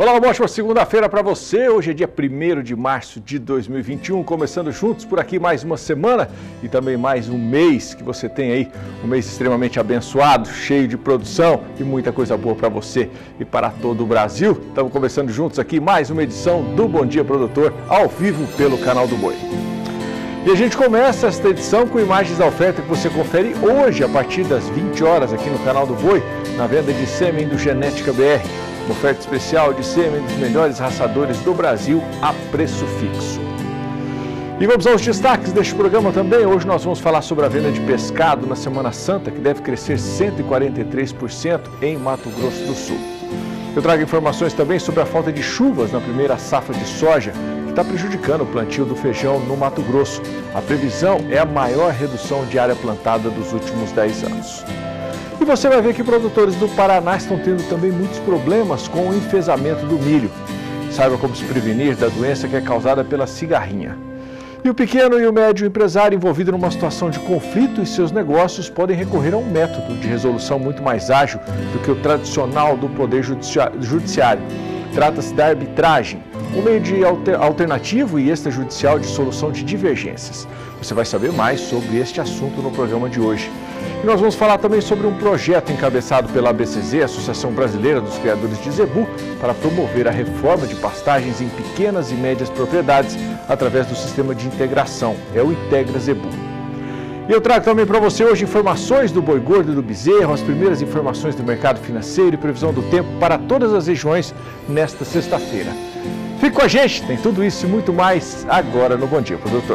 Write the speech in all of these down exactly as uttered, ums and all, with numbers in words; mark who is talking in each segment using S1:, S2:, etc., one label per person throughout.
S1: Olá, uma ótima segunda-feira para você. Hoje é dia primeiro de março de dois mil e vinte e um, começando juntos por aqui mais uma semana e também mais um mês que você tem aí, um mês extremamente abençoado, cheio de produção e muita coisa boa para você e para todo o Brasil. Estamos começando juntos aqui mais uma edição do Bom Dia Produtor, ao vivo pelo Canal do Boi. E a gente começa esta edição com imagens da oferta que você confere hoje, a partir das vinte horas, aqui no Canal do Boi, na venda de sêmen do Genética B R. Uma oferta especial de sêmen dos melhores raçadores do Brasil a preço fixo. E vamos aos destaques deste programa também. Hoje nós vamos falar sobre a venda de pescado na Semana Santa, que deve crescer cento e quarenta e três por cento em Mato Grosso do Sul. Eu trago informações também sobre a falta de chuvas na primeira safra de soja, que está prejudicando o plantio do feijão no Mato Grosso. A previsão é a maior redução de área plantada dos últimos dez anos. E você vai ver que produtores do Paraná estão tendo também muitos problemas com o enfezamento do milho. Saiba como se prevenir da doença que é causada pela cigarrinha. E o pequeno e o médio empresário envolvido numa situação de conflito em seus negócios podem recorrer a um método de resolução muito mais ágil do que o tradicional do Poder Judiciário. Trata-se da arbitragem, um meio de alter, alternativo e extrajudicial de solução de divergências. Você vai saber mais sobre este assunto no programa de hoje. E nós vamos falar também sobre um projeto encabeçado pela A B C Z, Associação Brasileira dos Criadores de Zebu, para promover a reforma de pastagens em pequenas e médias propriedades através do sistema de integração, é o Integra Zebu. E eu trago também para você hoje informações do boi gordo e do bezerro, as primeiras informações do mercado financeiro e previsão do tempo para todas as regiões nesta sexta-feira. Fique com a gente, tem tudo isso e muito mais agora no Bom Dia Produtor.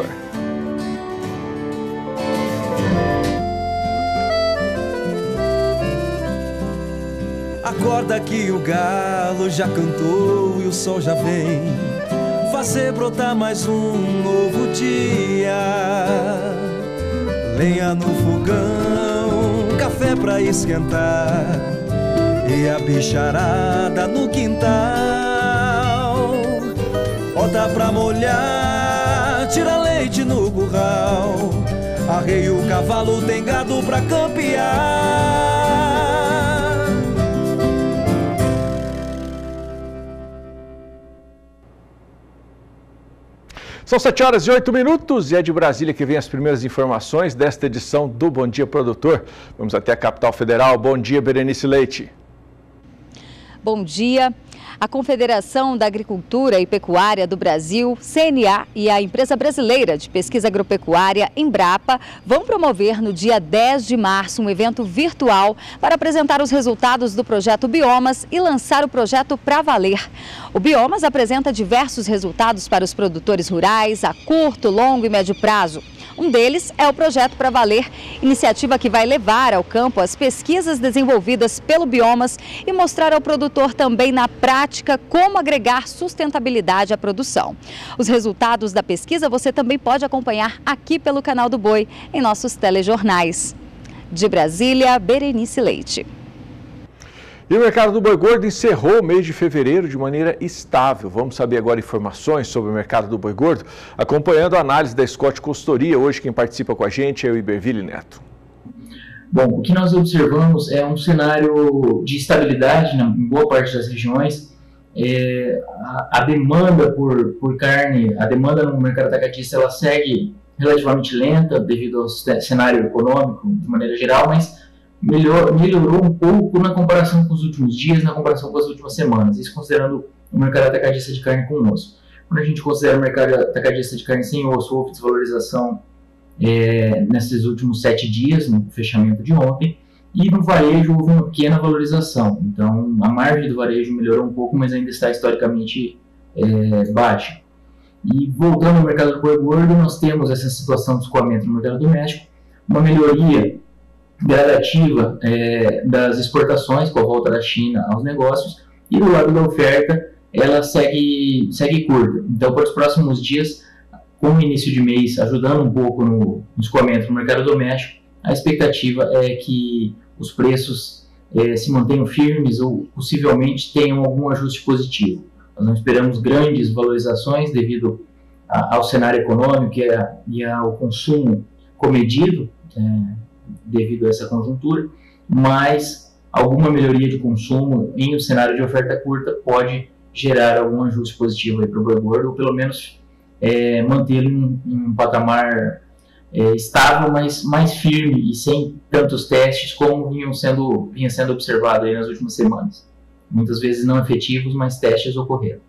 S2: Acorda que o galo já cantou e o sol já vem fazer brotar mais um novo dia. Lenha no fogão, café pra esquentar e a bicharada no quintal. Bota pra molhar, tira leite no curral, arreia o cavalo, tem gado pra campear.
S1: São sete horas e oito minutos e é de Brasília que vem as primeiras informações desta edição do Bom Dia Produtor. Vamos até a capital federal. Bom dia, Berenice Leite.
S3: Bom dia. A Confederação da Agricultura e Pecuária do Brasil, C N A, e a Empresa Brasileira de Pesquisa Agropecuária, Embrapa, vão promover no dia dez de março um evento virtual para apresentar os resultados do projeto Biomas e lançar o projeto Pra Valer. O Biomas apresenta diversos resultados para os produtores rurais a curto, longo e médio prazo. Um deles é o projeto Pra Valer, iniciativa que vai levar ao campo as pesquisas desenvolvidas pelo Biomas e mostrar ao produtor também na prática como agregar sustentabilidade à produção. Os resultados da pesquisa você também pode acompanhar aqui pelo Canal do Boi, em nossos telejornais. De Brasília, Berenice Leite.
S1: E o mercado do boi gordo encerrou o mês de fevereiro de maneira estável. Vamos saber agora informações sobre o mercado do boi gordo, acompanhando a análise da Scott Consultoria. Hoje quem participa com a gente é o Iberville Neto.
S4: Bom, o que nós observamos é um cenário de estabilidade em boa parte das regiões. É, a, a demanda por, por carne, a demanda no mercado atacadista, ela segue relativamente lenta devido ao cenário econômico de maneira geral, mas Melhor, melhorou um pouco na comparação com os últimos dias, na comparação com as últimas semanas, isso considerando o mercado atacadista de carne com osso. Quando a gente considera o mercado atacadista de carne sem osso, houve desvalorização é, nesses últimos sete dias, no fechamento de ontem, e no varejo houve uma pequena valorização. Então, a margem do varejo melhorou um pouco, mas ainda está historicamente é, baixa. E voltando ao mercado do boi gordo, nós temos essa situação de escoamento no mercado doméstico, uma melhoria gradativa é, das exportações com a volta da China aos negócios, e do lado da oferta ela segue, segue curta. Então, para os próximos dias, com o início de mês ajudando um pouco no, no escoamento no mercado doméstico, a expectativa é que os preços é, se mantenham firmes ou possivelmente tenham algum ajuste positivo. Nós não esperamos grandes valorizações devido a, ao cenário econômico e, a, e ao consumo comedido, é, devido a essa conjuntura, mas alguma melhoria de consumo em um cenário de oferta curta pode gerar algum ajuste positivo para o boi gordo, ou pelo menos é, mantê-lo em, em um patamar é, estável, mas mais firme e sem tantos testes como vinham sendo, vinha sendo observado aí nas últimas semanas. Muitas vezes não efetivos, mas testes ocorreram.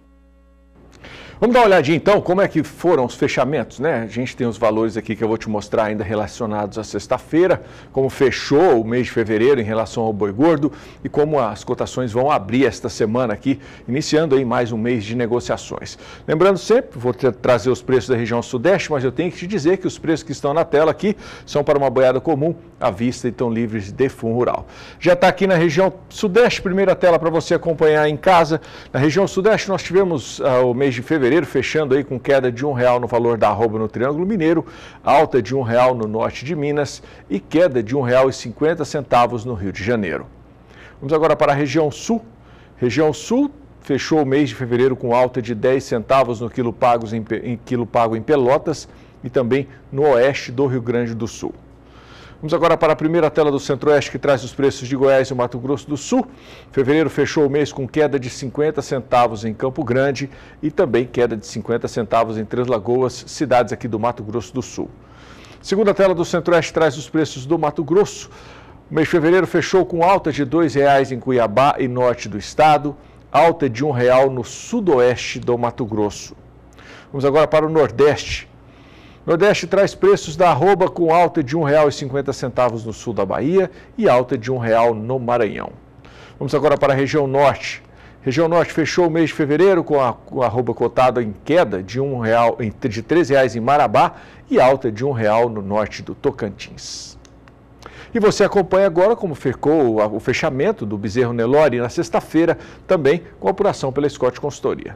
S1: Vamos dar uma olhadinha então como é que foram os fechamentos, né? A gente tem os valores aqui que eu vou te mostrar ainda relacionados à sexta-feira, como fechou o mês de fevereiro em relação ao boi gordo e como as cotações vão abrir esta semana aqui, iniciando aí mais um mês de negociações. Lembrando sempre, vou tra trazer os preços da região sudeste, mas eu tenho que te dizer que os preços que estão na tela aqui são para uma boiada comum, à vista e estão livres de fundo rural. Já está aqui na região sudeste, primeira tela para você acompanhar em casa. Na região sudeste nós tivemos uh, o mês de fevereiro fechando aí com queda de um real no valor da arroba no Triângulo Mineiro, alta de um real no norte de Minas e queda de um real e cinquenta centavos no Rio de Janeiro. Vamos agora para a região sul. Região sul fechou o mês de fevereiro com alta de dez centavos no quilo, pagos em, em quilo pago em Pelotas e também no oeste do Rio Grande do Sul. Vamos agora para a primeira tela do Centro-Oeste, que traz os preços de Goiás e Mato Grosso do Sul. Fevereiro fechou o mês com queda de cinquenta centavos em Campo Grande e também queda de cinquenta centavos em Três Lagoas, cidades aqui do Mato Grosso do Sul. Segunda tela do Centro-Oeste traz os preços do Mato Grosso. O mês de fevereiro fechou com alta de dois reais em Cuiabá e norte do estado, alta de um real no sudoeste do Mato Grosso. Vamos agora para o Nordeste. Nordeste traz preços da arroba com alta de um real e cinquenta centavos no sul da Bahia e alta de um real no Maranhão. Vamos agora para a região Norte. Região Norte fechou o mês de fevereiro com a, com a arroba cotada em queda de, um real, de três reais em Marabá e alta de um real no norte do Tocantins. E você acompanha agora como ficou o fechamento do Bezerro Nelore na sexta-feira, também com apuração pela Scott Consultoria.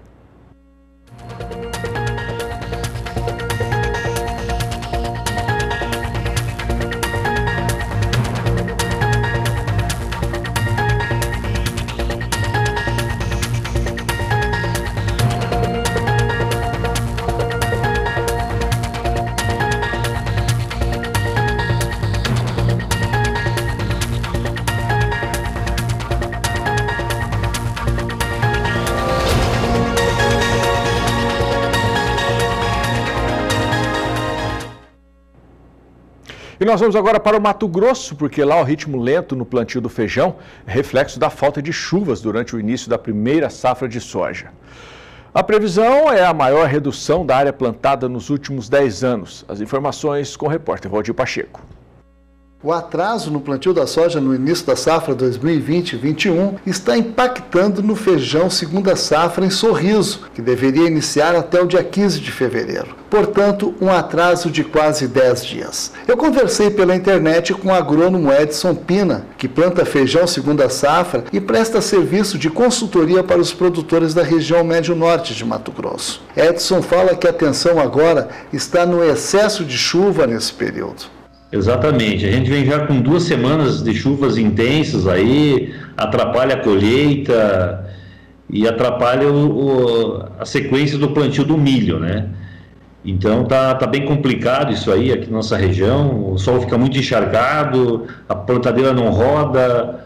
S1: E nós vamos agora para o Mato Grosso, porque lá o ritmo lento no plantio do feijão é reflexo da falta de chuvas durante o início da primeira safra de soja. A previsão é a maior redução da área plantada nos últimos dez anos. As informações com o repórter Valdir Pacheco.
S5: O atraso no plantio da soja no início da safra dois mil e vinte vinte e um está impactando no feijão segunda safra em Sorriso, que deveria iniciar até o dia quinze de fevereiro. Portanto, um atraso de quase dez dias. Eu conversei pela internet com o agrônomo Edson Pina, que planta feijão segunda safra e presta serviço de consultoria para os produtores da região médio-norte de Mato Grosso. Edson fala que a atenção agora está no excesso de chuva nesse período.
S6: Exatamente, a gente vem já com duas semanas de chuvas intensas aí, atrapalha a colheita e atrapalha o, o, a sequência do plantio do milho, né? Então tá, tá bem complicado isso aí aqui na nossa região, o solo fica muito encharcado, a plantadeira não roda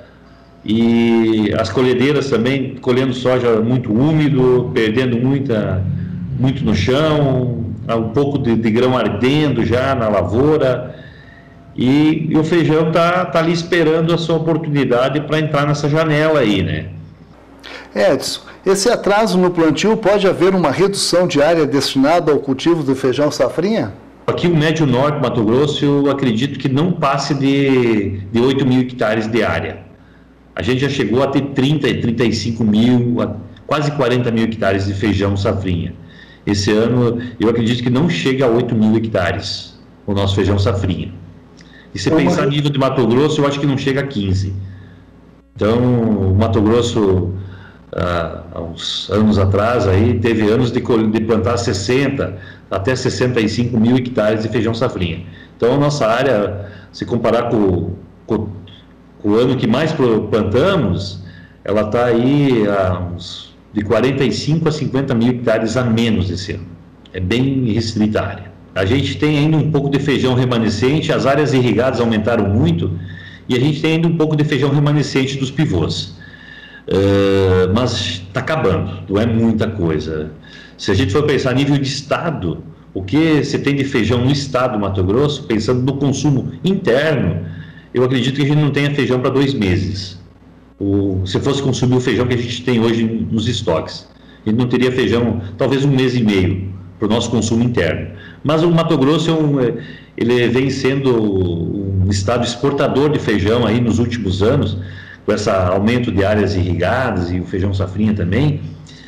S6: e as colhedeiras também colhendo soja muito úmido, perdendo muita, muito no chão, um pouco de, de grão ardendo já na lavoura. E, e o feijão tá, tá ali esperando a sua oportunidade para entrar nessa janela aí, né?
S5: Edson, esse atraso no plantio pode haver uma redução de área destinada ao cultivo do feijão safrinha?
S6: Aqui o Médio Norte, Mato Grosso, eu acredito que não passe de, de oito mil hectares de área. A gente já chegou a ter trinta, trinta e cinco mil, quase quarenta mil hectares de feijão safrinha. Esse ano eu acredito que não chega a oito mil hectares o nosso feijão safrinha. E se pensar no nível de Mato Grosso, eu acho que não chega a quinze. Então, o Mato Grosso, há uns anos atrás, aí, teve anos de, de plantar sessenta até sessenta e cinco mil hectares de feijão safrinha. Então, a nossa área, se comparar com, com, com o ano que mais plantamos, ela está aí a uns, de quarenta e cinco a cinquenta mil hectares a menos esse ano. É bem restrita a área. A gente tem ainda um pouco de feijão remanescente, as áreas irrigadas aumentaram muito e a gente tem ainda um pouco de feijão remanescente dos pivôs. uh, mas está acabando, não é muita coisa. Se a gente for pensar a nível de estado, o que você tem de feijão no estado do Mato Grosso, pensando no consumo interno, eu acredito que a gente não tenha feijão para dois meses. O, se fosse consumir o feijão que a gente tem hoje nos estoques, a gente não teria feijão talvez um mês e meio para o nosso consumo interno. Mas o Mato Grosso é um, ele vem sendo um estado exportador de feijão aí nos últimos anos, com esse aumento de áreas irrigadas e o feijão safrinha também,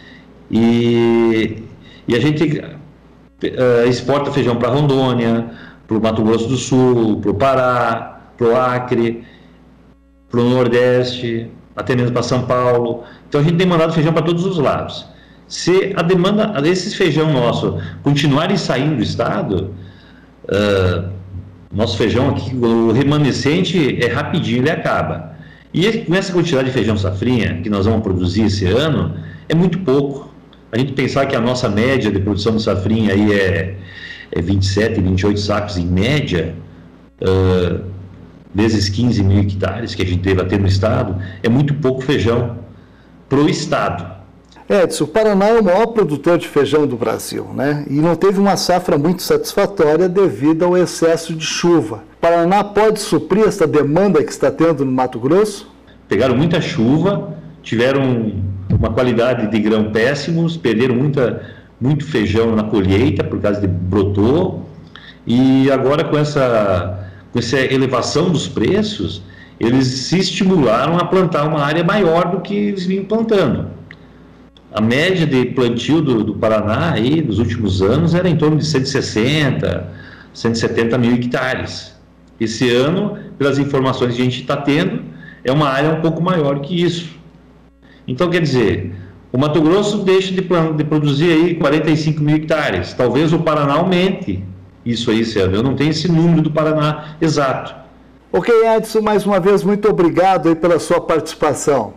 S6: e, e a gente uh, exporta feijão para Rondônia, para o Mato Grosso do Sul, para o Pará, para o Acre, para o Nordeste, até mesmo para São Paulo. Então a gente tem mandado feijão para todos os lados. Se a demanda desses feijão nosso continuarem saindo do estado, uh, nosso feijão aqui, o remanescente é rapidinho, ele acaba. E com essa quantidade de feijão safrinha que nós vamos produzir esse ano, é muito pouco. A gente pensar que a nossa média de produção de safrinha aí é, é vinte e sete, vinte e oito sacos em média, uh, vezes quinze mil hectares que a gente deva ter no estado, é muito pouco feijão para o estado.
S5: Edson, o Paraná é o maior produtor de feijão do Brasil, né? E não teve uma safra muito satisfatória devido ao excesso de chuva. O Paraná pode suprir essa demanda que está tendo no Mato Grosso?
S6: Pegaram muita chuva, tiveram uma qualidade de grão péssimos, perderam muita, muito feijão na colheita por causa de brotou, e agora com essa, com essa elevação dos preços, eles se estimularam a plantar uma área maior do que eles vinham plantando. A média de plantio do, do Paraná aí, nos últimos anos era em torno de cento e sessenta, cento e setenta mil hectares. Esse ano, pelas informações que a gente está tendo, é uma área um pouco maior que isso. Então, quer dizer, o Mato Grosso deixa de, de produzir aí quarenta e cinco mil hectares. Talvez o Paraná aumente isso aí, Sérgio. Eu não tenho esse número do Paraná exato.
S5: Ok, Edson, mais uma vez, muito obrigado aí pela sua participação.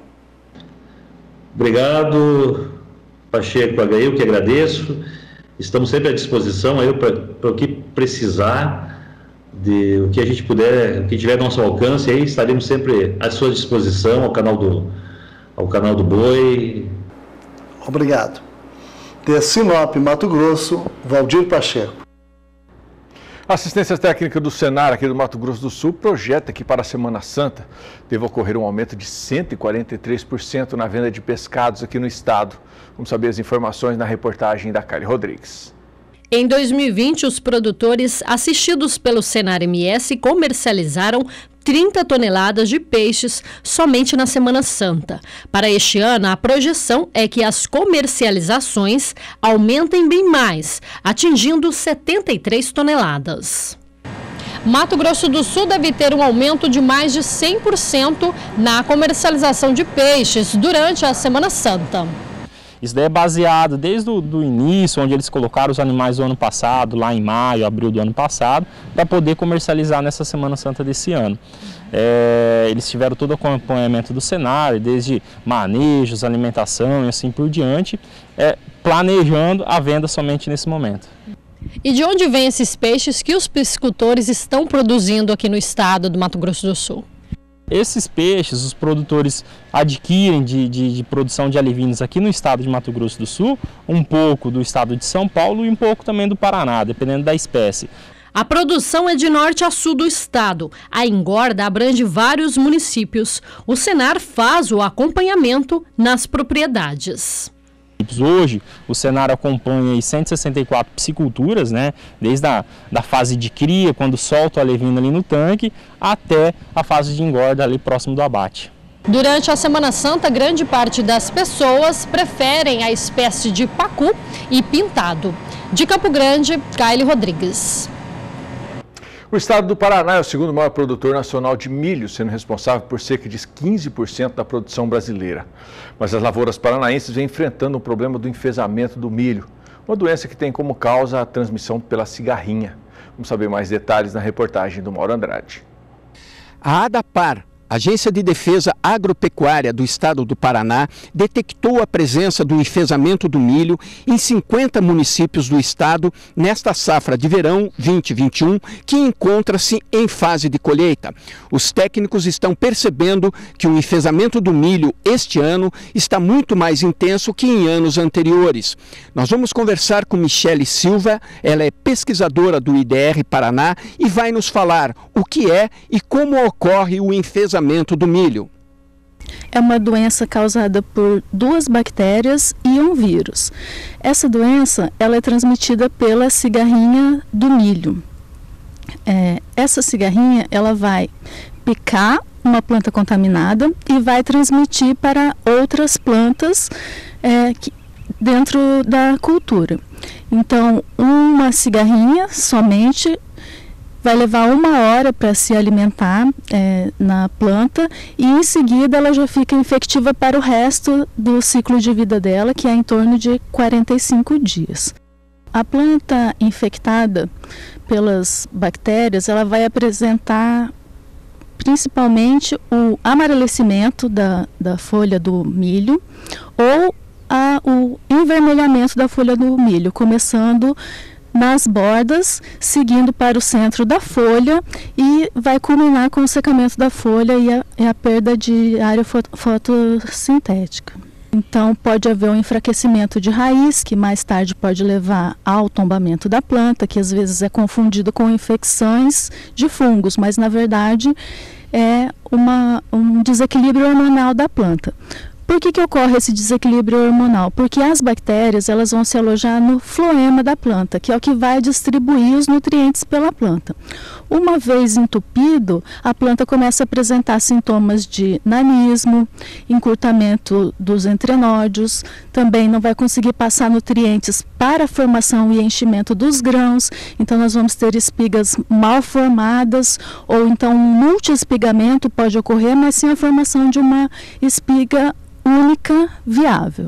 S6: Obrigado, Pacheco, eu que agradeço. Estamos sempre à disposição para o que precisar, de o que a gente puder, o que tiver ao nosso alcance, aí estaremos sempre à sua disposição, ao canal do, ao canal do Boi.
S5: Obrigado. De Sinop, Mato Grosso, Valdir Pacheco.
S1: A assistência técnica do Senar aqui do Mato Grosso do Sul projeta que para a Semana Santa deve ocorrer um aumento de cento e quarenta e três por cento na venda de pescados aqui no estado. Vamos saber as informações na reportagem da Kali Rodrigues.
S7: Em dois mil e vinte, os produtores assistidos pelo Senar M S comercializaram trinta toneladas de peixes somente na Semana Santa. Para este ano, a projeção é que as comercializações aumentem bem mais, atingindo setenta e três toneladas. Mato Grosso do Sul deve ter um aumento de mais de cem por cento na comercialização de peixes durante a Semana Santa.
S8: Isso daí é baseado desde o do início, onde eles colocaram os animais do ano passado, lá em maio, abril do ano passado, para poder comercializar nessa Semana Santa desse ano. É, eles tiveram todo o acompanhamento do Senar, desde manejos, alimentação e assim por diante, é, planejando a venda somente nesse momento.
S7: E de onde vêm esses peixes que os piscicultores estão produzindo aqui no estado do Mato Grosso do Sul?
S8: Esses peixes, os produtores adquirem de, de, de produção de alevinos aqui no estado de Mato Grosso do Sul, um pouco do estado de São Paulo e um pouco também do Paraná, dependendo da espécie.
S7: A produção é de norte a sul do estado. A engorda abrange vários municípios. O Senar faz o acompanhamento nas propriedades.
S8: Hoje, o Senar acompanha cento e sessenta e quatro pisciculturas, né, desde a da fase de cria, quando solta o alevino ali no tanque, até a fase de engorda ali próximo do abate.
S7: Durante a Semana Santa, grande parte das pessoas preferem a espécie de pacu e pintado. De Campo Grande, Kali Rodrigues.
S1: O estado do Paraná é o segundo maior produtor nacional de milho, sendo responsável por cerca de quinze por cento da produção brasileira. Mas as lavouras paranaenses vêm enfrentando o problema do enfezamento do milho, uma doença que tem como causa a transmissão pela cigarrinha. Vamos saber mais detalhes na reportagem do Mauro Andrade.
S9: A ADAPAR, A Agência de Defesa Agropecuária do Estado do Paraná detectou a presença do enfesamento do milho em cinquenta municípios do estado nesta safra de verão vinte e vinte e um, que encontra-se em fase de colheita. Os técnicos estão percebendo que o enfesamento do milho este ano está muito mais intenso que em anos anteriores. Nós vamos conversar com Michele Silva, ela é pesquisadora do I D R Paraná e vai nos falar o que é e como ocorre o enfesamento do milho.
S10: É uma doença causada por duas bactérias e um vírus. Essa doença ela é transmitida pela cigarrinha do milho. É, essa cigarrinha ela vai picar uma planta contaminada e vai transmitir para outras plantas é, que, dentro da cultura. Então, uma cigarrinha somente vai levar uma hora para se alimentar é, na planta e em seguida ela já fica infectiva para o resto do ciclo de vida dela, que é em torno de quarenta e cinco dias. A planta infectada pelas bactérias, ela vai apresentar principalmente o amarelecimento da, da folha do milho ou a, o envermelhamento da folha do milho, começando nas bordas, seguindo para o centro da folha e vai culminar com o secamento da folha e a, e a perda de área foto, fotossintética. Então pode haver um enfraquecimento de raiz, que mais tarde pode levar ao tombamento da planta, que às vezes é confundido com infecções de fungos, mas na verdade é uma, um desequilíbrio hormonal da planta. Por que que ocorre esse desequilíbrio hormonal? Porque as bactérias elas vão se alojar no floema da planta, que é o que vai distribuir os nutrientes pela planta. Uma vez entupido, a planta começa a apresentar sintomas de nanismo, encurtamento dos entrenódios, também não vai conseguir passar nutrientes para a formação e enchimento dos grãos, então nós vamos ter espigas mal formadas, ou então um multiespigamento pode ocorrer, mas sem a formação de uma espiga única viável.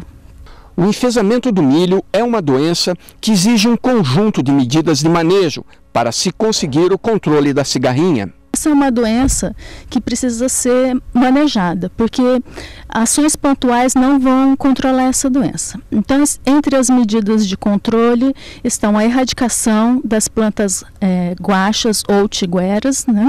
S9: O enfesamento do milho é uma doença que exige um conjunto de medidas de manejo para se conseguir o controle da cigarrinha.
S10: Essa é uma doença que precisa ser manejada, porque ações pontuais não vão controlar essa doença. Então, entre as medidas de controle estão a erradicação das plantas é, guachas ou tigueras, né?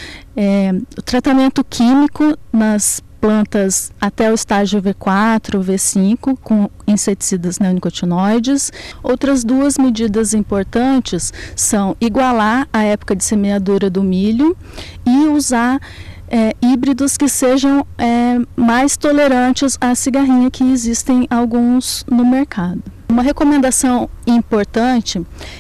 S10: É, o tratamento químico nas plantas até o estágio V quatro, V cinco, com inseticidas neonicotinoides. Outras duas medidas importantes são igualar a época de semeadura do milho e usar é, híbridos que sejam é, mais tolerantes à cigarrinha, que existem alguns no mercado. Uma recomendação importante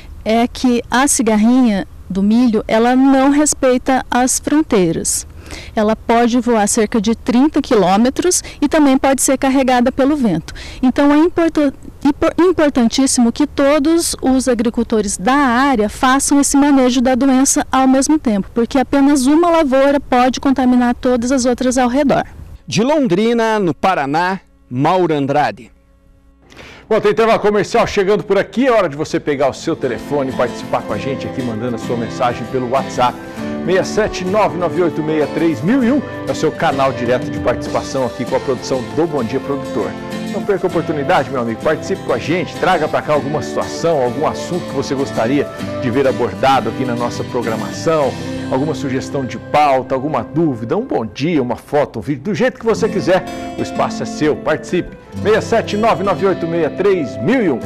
S10: é que a cigarrinha do milho ela não respeita as fronteiras. Ela pode voar cerca de trinta quilômetros e também pode ser carregada pelo vento. Então é importan- importantíssimo que todos os agricultores da área façam esse manejo da doença ao mesmo tempo, porque apenas uma lavoura pode contaminar todas as outras ao redor.
S9: De Londrina, no Paraná, Mauro Andrade.
S1: Bom, tem intervalo comercial chegando por aqui. É hora de você pegar o seu telefone e participar com a gente aqui, mandando a sua mensagem pelo WhatsApp. seis sete nove nove oito seis três mil e um é o seu canal direto de participação aqui com a produção do Bom Dia Produtor. Não perca a oportunidade, meu amigo, participe com a gente, traga para cá alguma situação, algum assunto que você gostaria de ver abordado aqui na nossa programação, alguma sugestão de pauta, alguma dúvida, um bom dia, uma foto, um vídeo, do jeito que você quiser, o espaço é seu, participe. seis sete nove nove oito seis três mil e um.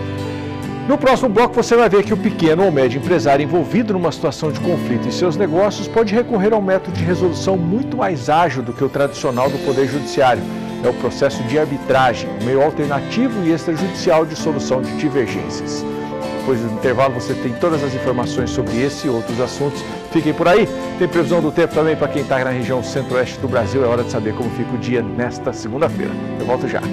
S1: No próximo bloco você vai ver que o pequeno ou médio empresário envolvido numa situação de conflito em seus negócios pode recorrer ao método de resolução muito mais ágil do que o tradicional do Poder Judiciário. É o processo de arbitragem, um meio alternativo e extrajudicial de solução de divergências. Depois do intervalo você tem todas as informações sobre esse e outros assuntos. Fiquem por aí. Tem previsão do tempo também para quem está na região centro-oeste do Brasil. É hora de saber como fica o dia nesta segunda-feira. Eu volto já.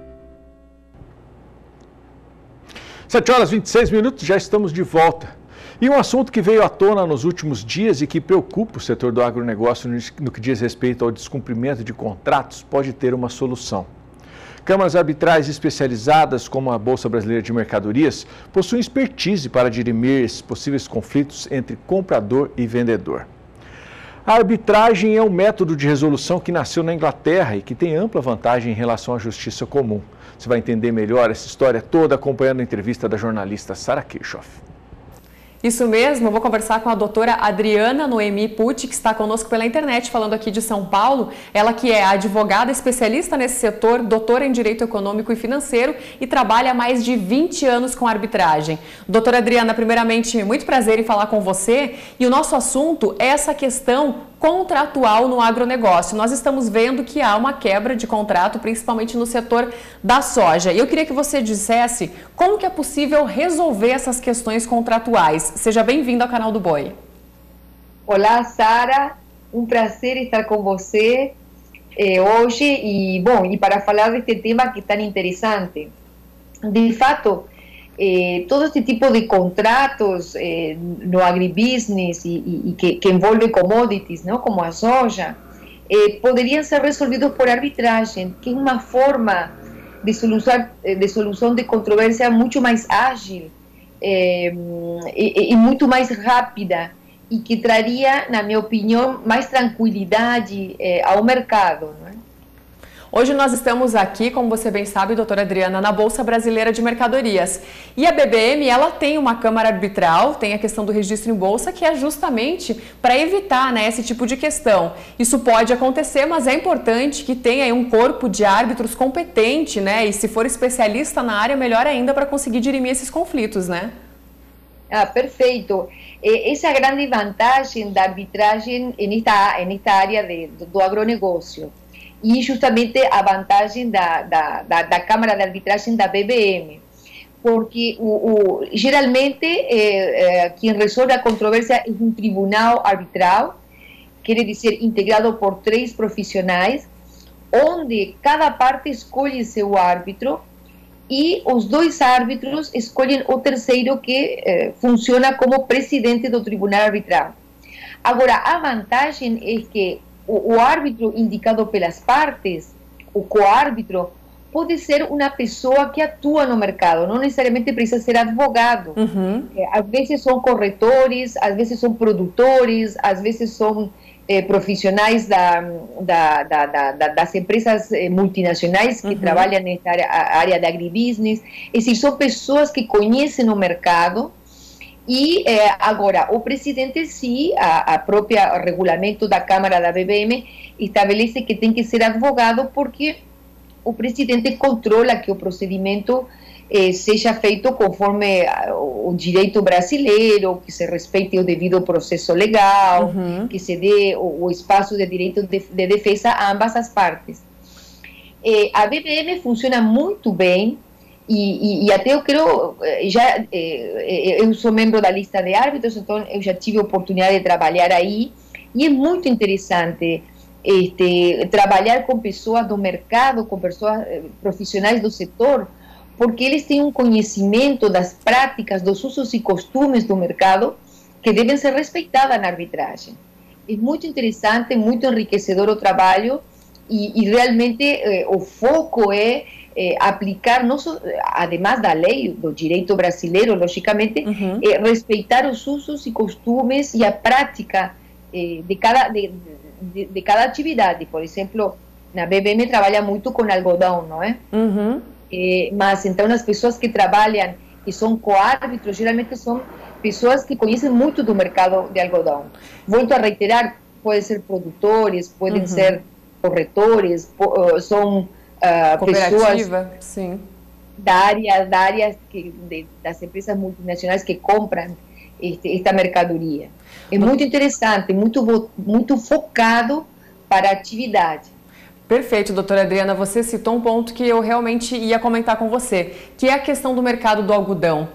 S1: sete horas e vinte e seis minutos, já estamos de volta. E um assunto que veio à tona nos últimos dias e que preocupa o setor do agronegócio no que diz respeito ao descumprimento de contratos pode ter uma solução. Câmaras arbitrais especializadas, como a Bolsa Brasileira de Mercadorias, possuem expertise para dirimir possíveis conflitos entre comprador e vendedor. A arbitragem é um método de resolução que nasceu na Inglaterra e que tem ampla vantagem em relação à justiça comum. Você vai entender melhor essa história toda acompanhando a entrevista da jornalista Sara Kirchhoff.
S11: Isso mesmo, eu vou conversar com a doutora Adriana Noemi Pucci, que está conosco pela internet, falando aqui de São Paulo. Ela que é advogada especialista nesse setor, doutora em Direito Econômico e Financeiro e trabalha há mais de vinte anos com arbitragem. Doutora Adriana, primeiramente, muito prazer em falar com você. E o nosso assunto é essa questão contratual no agronegócio. Nós estamos vendo que há uma quebra de contrato, principalmente no setor da soja. E eu queria que você dissesse como que é possível resolver essas questões contratuais. Seja bem-vindo ao canal do Boi.
S12: Olá, Sara. Um prazer estar com você eh, hoje. E, bom, e para falar deste tema que é tão interessante. De fato, Eh, todo este tipo de contratos eh, no agribusiness y, y, y que, que envolve commodities, ¿no? Como a soja, eh, podrían ser resolvidos por arbitraje, que es una forma de solucionar, de solución de controversia mucho más ágil eh, y, y mucho más rápida y que traería, na minha opinión, más tranquilidad eh, ao mercado, ¿no?
S11: Hoje nós estamos aqui, como você bem sabe, doutora Adriana, na Bolsa Brasileira de Mercadorias. E a B B M, ela tem uma câmara arbitral, tem a questão do registro em bolsa, que é justamente para evitar, né, esse tipo de questão. Isso pode acontecer, mas é importante que tenha aí um corpo de árbitros competente, né? E se for especialista na área, melhor ainda para conseguir dirimir esses conflitos, né?
S12: Ah, perfeito. Essa é a grande vantagem da arbitragem nesta, nesta área de, do agronegócio. E justamente a vantagem da, da, da, da Câmara de Arbitragem da B B M, porque o, o, geralmente eh, eh, quem resolve a controvérsia é um tribunal arbitral, quer dizer, integrado por três profissionais, onde cada parte escolhe seu árbitro e os dois árbitros escolhem o terceiro que eh, funciona como presidente do tribunal arbitral. Agora, a vantagem é que o, o árbitro indicado pelas partes, o coárbitro, pode ser uma pessoa que atua no mercado, não necessariamente precisa ser advogado. Uhum. Às vezes são corretores, às vezes são produtores, às vezes são eh, profissionais da, da, da, da, das empresas eh, multinacionais que uhum. trabalham nessa área, área da agribusiness. É decir, são pessoas que conhecem o mercado. E eh, agora, o presidente, sim, a, a própria regulamento da Câmara da B B M estabelece que tem que ser advogado porque o presidente controla que o procedimento eh, seja feito conforme o direito brasileiro, que se respeite o devido processo legal, uhum. que se dê o, o espaço de direito de, de defesa a ambas as partes. Eh, a B B M funciona muito bem. E, e, e até eu quero, já, eu sou membro da lista de árbitros, então eu já tive a oportunidade de trabalhar aí, e é muito interessante este, trabalhar com pessoas do mercado, com pessoas profissionais do setor, porque eles têm um conhecimento das práticas, dos usos e costumes do mercado que devem ser respeitadas na arbitragem. É muito interessante, muito enriquecedor o trabalho, e, e realmente eh, o foco é Eh, aplicar, não só, además da lei, do direito brasileiro, logicamente, uhum. eh, respeitar os usos e costumes e a prática eh, de, cada, de, de, de cada atividade. Por exemplo, na B B M trabalha muito com algodão, não é? Uhum. Eh, mas então as pessoas que trabalham, que são coárbitros, geralmente são pessoas que conhecem muito do mercado de algodão. Volto a reiterar, podem ser produtores, podem uhum. ser corretores, po, são Uh, pessoas sim. da área, da área que, de, das empresas multinacionais que compram este, esta mercadoria. É muito interessante, muito, muito focado para a atividade.
S11: Perfeito, doutora Adriana. Você citou um ponto que eu realmente ia comentar com você, que é a questão do mercado do algodão.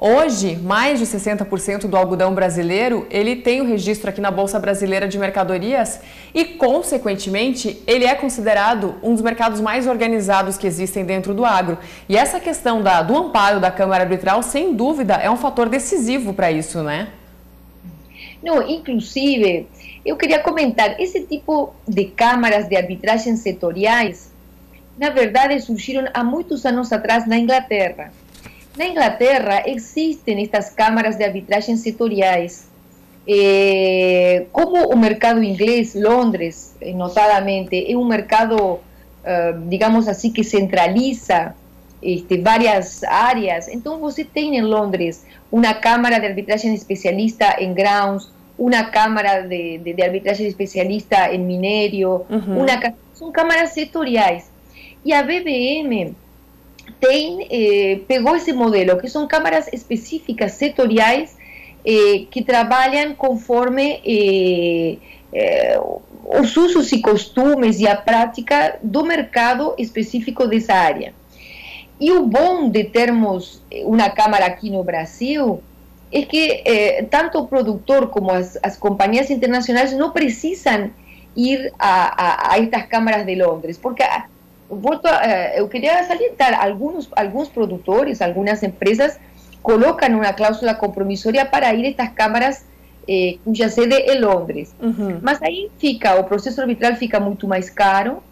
S11: Hoje, mais de sessenta por cento do algodão brasileiro, ele tem o registro aqui na Bolsa Brasileira de Mercadorias e, consequentemente, ele é considerado um dos mercados mais organizados que existem dentro do agro. E essa questão da, do amparo da Câmara Arbitral, sem dúvida, é um fator decisivo para isso, né?
S12: Não, inclusive, eu queria comentar, esse tipo de câmaras de arbitragem setoriais, na verdade, surgiram há muitos anos atrás na Inglaterra. Na Inglaterra existem estas câmaras de arbitragem setoriais. Eh, como o mercado inglês, Londres, notadamente, é um mercado, uh, digamos assim, que centraliza este, várias áreas. Então, você tem em Londres uma câmara de arbitragem especialista em grãos, uma câmara de, de, de arbitragem especialista em minério, uhum. uma, são câmaras setoriais. E a B B M tem, eh, pegou esse modelo, que são câmaras específicas, setoriais, eh, que trabalham conforme eh, eh, os usos e costumes e a prática do mercado específico dessa área. E o bom de termos uma câmara aqui no Brasil é que eh, tanto o produtor como as, as companhias internacionais não precisam ir a, a, a estas câmaras de Londres, porque... Volto a, eu queria salientar, alguns, alguns produtores, algumas empresas colocam uma cláusula compromissória para ir a estas câmaras eh, cuja sede é Londres. Uhum. Mas aí fica, o processo arbitral fica muito mais caro.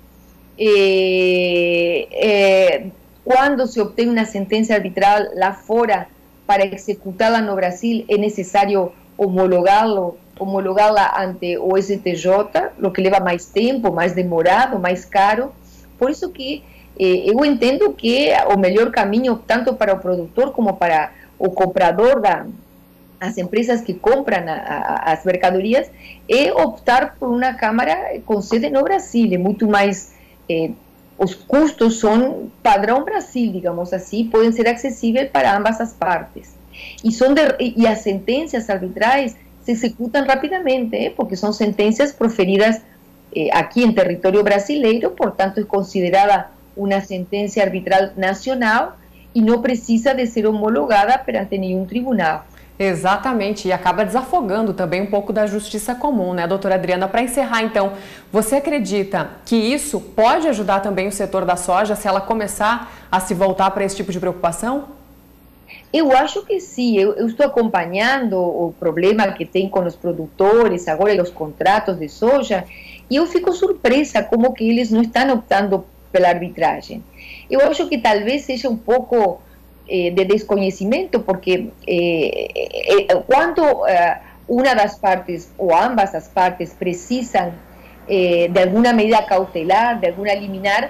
S12: Eh, eh, quando se obtém uma sentença arbitral lá fora, para executá-la no Brasil, é necessário homologá-lo, homologá-la ante o S T J, o que leva mais tempo, mais demorado, mais caro. Por isso que eh, eu entendo que o melhor caminho, tanto para o produtor como para o comprador, da, as empresas que compram a, a, as mercadorias, é optar por uma câmara com sede no Brasil. É muito mais, eh, os custos são padrão Brasil, digamos assim, podem ser acessíveis para ambas as partes. E, são de, e as sentenças arbitrais se executam rapidamente, eh, porque são sentenças proferidas aqui em território brasileiro, portanto é considerada uma sentença arbitral nacional e não precisa de ser homologada perante nenhum tribunal.
S11: Exatamente, e acaba desafogando também um pouco da justiça comum, né, doutora Adriana? Para encerrar, então, você acredita que isso pode ajudar também o setor da soja se ela começar a se voltar para esse tipo de preocupação?
S12: Eu acho que sim, eu, eu estou acompanhando o problema que tem com os produtores, agora os contratos de soja, e eu fico surpresa como que eles não estão optando pela arbitragem. Eu acho que talvez seja um pouco eh, de desconhecimento, porque eh, eh, quando eh, uma das partes, ou ambas as partes, precisam eh, de alguma medida cautelar, de alguma liminar,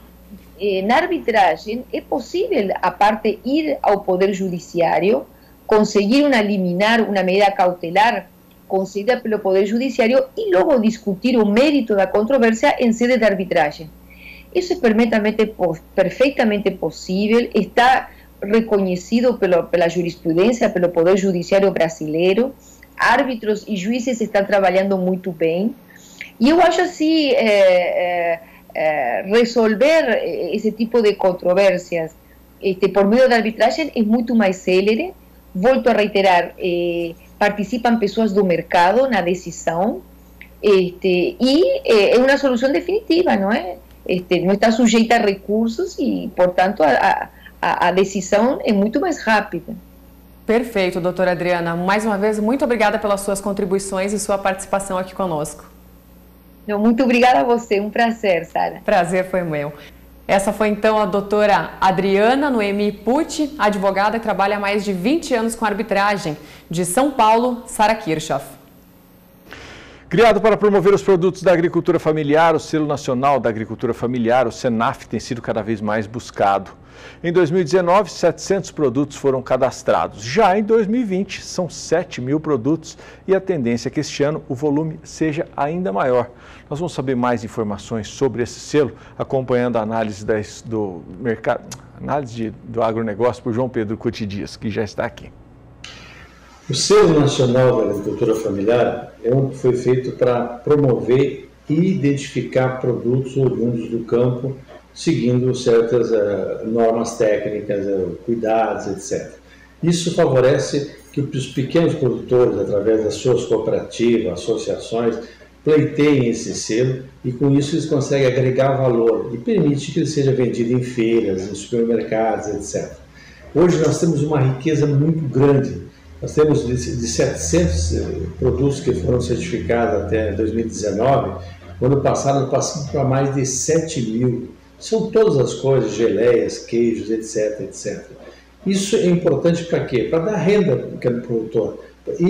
S12: eh, na arbitragem é possível a parte ir ao Poder Judiciário, conseguir uma liminar, uma medida cautelar, concedida pelo Poder Judiciário e logo discutir o mérito da controvérsia em sede de arbitragem. Isso é perfeitamente, perfeitamente possível, está reconhecido pelo, pela jurisprudência, pelo Poder Judiciário brasileiro, árbitros e juízes estão trabalhando muito bem, e eu acho assim, é, é, é, resolver esse tipo de controvérsias este, por meio da arbitragem é muito mais célere. Volto a reiterar, eh, participam pessoas do mercado na decisão, este, e eh, é uma solução definitiva, não é? Este, não está sujeita a recursos e, portanto, a, a, a decisão é muito mais rápida.
S11: Perfeito, doutora Adriana. Mais uma vez, muito obrigada pelas suas contribuições e sua participação aqui conosco.
S12: Não, muito obrigada a você, um prazer, Sara.
S11: Prazer foi meu. Essa foi então a doutora Adriana Noemi Pucci, advogada que trabalha há mais de vinte anos com arbitragem. De São Paulo, Sara Kirchhoff.
S1: Criado para promover os produtos da agricultura familiar, o Selo Nacional da Agricultura Familiar, o SENAF, tem sido cada vez mais buscado. Em dois mil e dezenove, setecentos produtos foram cadastrados. Já em dois mil e vinte, são sete mil produtos e a tendência é que este ano o volume seja ainda maior. Nós vamos saber mais informações sobre esse selo, acompanhando a análise das, do mercado, análise de, do agronegócio por João Pedro Cuti Dias, que já está aqui.
S13: O Selo Nacional da Agricultura Familiar é um que foi feito para promover e identificar produtos oriundos do campo, seguindo certas uh, normas técnicas, uh, cuidados, etcétera. Isso favorece que os pequenos produtores, através das suas cooperativas, associações, pleiteiem esse selo e com isso eles conseguem agregar valor e permite que ele seja vendido em feiras, em supermercados, etcétera. Hoje nós temos uma riqueza muito grande. Nós temos de setecentos produtos que foram certificados até dois mil e dezenove, no ano passado nós passamos para mais de sete mil. São todas as coisas, geleias, queijos, etc, etcétera. Isso é importante para quê? Para dar renda para o pequeno produtor. E,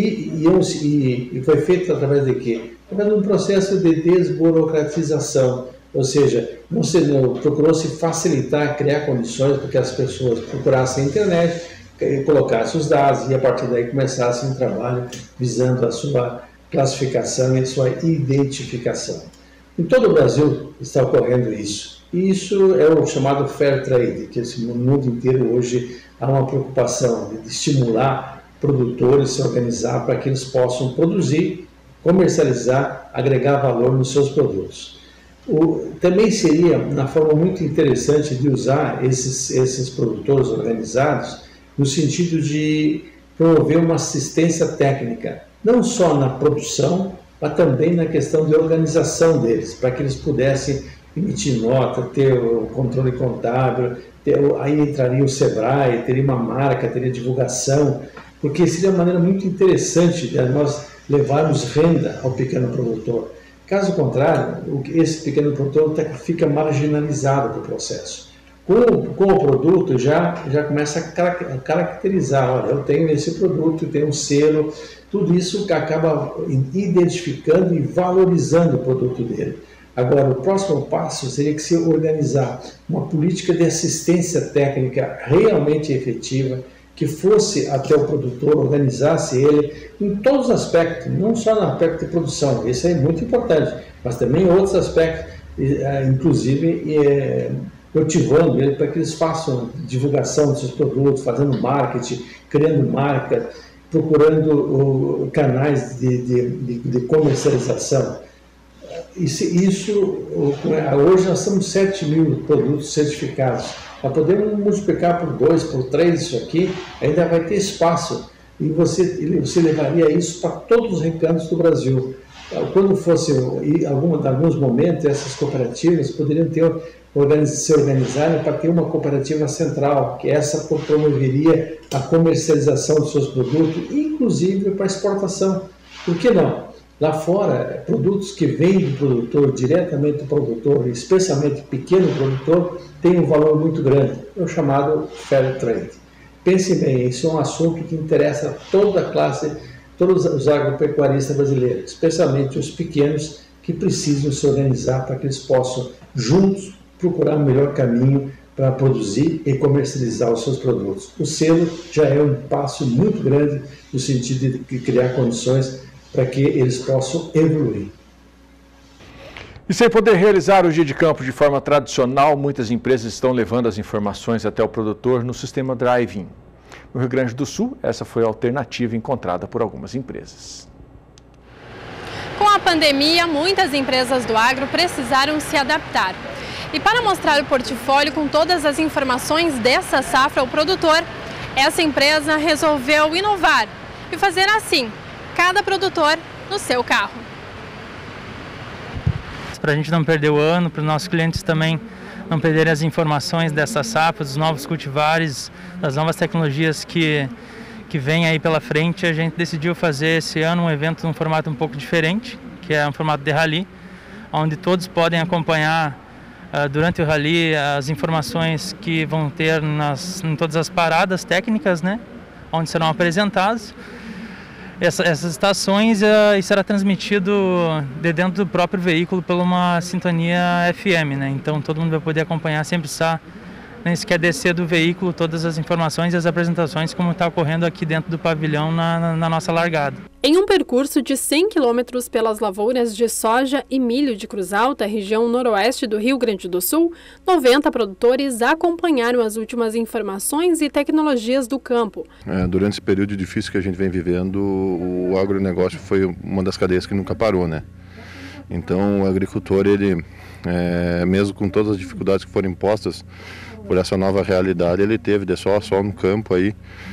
S13: e, e foi feito através de quê? Através de um processo de desburocratização. Ou seja, procurou-se facilitar, criar condições para que as pessoas procurassem a internet, colocassem os dados e a partir daí começassem um trabalho visando a sua classificação e a sua identificação. Em todo o Brasil está ocorrendo isso. E isso é o chamado Fair Trade, que no mundo inteiro hoje há uma preocupação de estimular produtores a se organizar para que eles possam produzir, comercializar, agregar valor nos seus produtos. O, também seria uma forma muito interessante de usar esses, esses produtores organizados no sentido de promover uma assistência técnica, não só na produção, mas também na questão de organização deles, para que eles pudessem emitir nota, ter o controle contábil, ter, aí entraria o Sebrae, teria uma marca, teria divulgação, porque seria uma maneira muito interessante de nós levarmos renda ao pequeno produtor. Caso contrário, esse pequeno produtor fica marginalizado do processo. Com, com o produto já, já começa a caracterizar, olha, eu tenho esse produto, eu tenho um selo, tudo isso acaba identificando e valorizando o produto dele. Agora, o próximo passo seria que se organizar uma política de assistência técnica realmente efetiva, que fosse até o produtor, organizasse ele em todos os aspectos, não só no aspecto de produção, isso é muito importante, mas também em outros aspectos, inclusive motivando ele para que eles façam divulgação dos seus produtos, fazendo marketing, criando marca, procurando canais de, de, de, de comercialização. Isso, isso, hoje nós temos sete mil produtos certificados. Para poder multiplicar por dois, por três isso aqui, ainda vai ter espaço. E você, você levaria isso para todos os recantos do Brasil. Quando fosse, em alguns momentos, essas cooperativas poderiam ter, se organizarem para ter uma cooperativa central, que essa promoveria a comercialização dos seus produtos, inclusive para exportação. Por que não? Lá fora, produtos que vêm do produtor, diretamente do produtor, especialmente pequeno produtor, têm um valor muito grande, é o chamado Fair Trade. Pense bem, isso é um assunto que interessa a toda a classe, todos os agropecuaristas brasileiros, especialmente os pequenos que precisam se organizar para que eles possam, juntos, procurar o melhor caminho para produzir e comercializar os seus produtos. O selo já é um passo muito grande no sentido de criar condições para que eles possam evoluir.
S1: E sem poder realizar o dia de campo de forma tradicional, muitas empresas estão levando as informações até o produtor no sistema drive-in. No Rio Grande do Sul, essa foi a alternativa encontrada por algumas empresas.
S14: Com a pandemia, muitas empresas do agro precisaram se adaptar. E para mostrar o portfólio com todas as informações dessa safra ao produtor, essa empresa resolveu inovar e fazer assim, cada produtor no seu carro.
S15: Para a gente não perder o ano, para os nossos clientes também não perderem as informações dessa safra, dos novos cultivares, das novas tecnologias que, que vêm aí pela frente, a gente decidiu fazer esse ano um evento num formato um pouco diferente, que é um formato de rally, onde todos podem acompanhar uh, durante o rally as informações que vão ter nas, em todas as paradas técnicas, né, onde serão apresentadas. Essa, essas estações uh, e será transmitido de dentro do próprio veículo por uma sintonia F M, né? Então todo mundo vai poder acompanhar, sempre estar, nem sequer descer do veículo, todas as informações e as apresentações como está ocorrendo aqui dentro do pavilhão na, na, na nossa largada.
S14: Em um percurso de cem quilômetros pelas lavouras de soja e milho de Cruz Alta, região noroeste do Rio Grande do Sul, noventa produtores acompanharam as últimas informações e tecnologias do campo.
S16: É, durante esse período difícil que a gente vem vivendo, o agronegócio foi uma das cadeias que nunca parou, né? Então o agricultor, ele, é, mesmo com todas as dificuldades que foram impostas por essa nova realidade, ele teve de sol a sol no campo aí,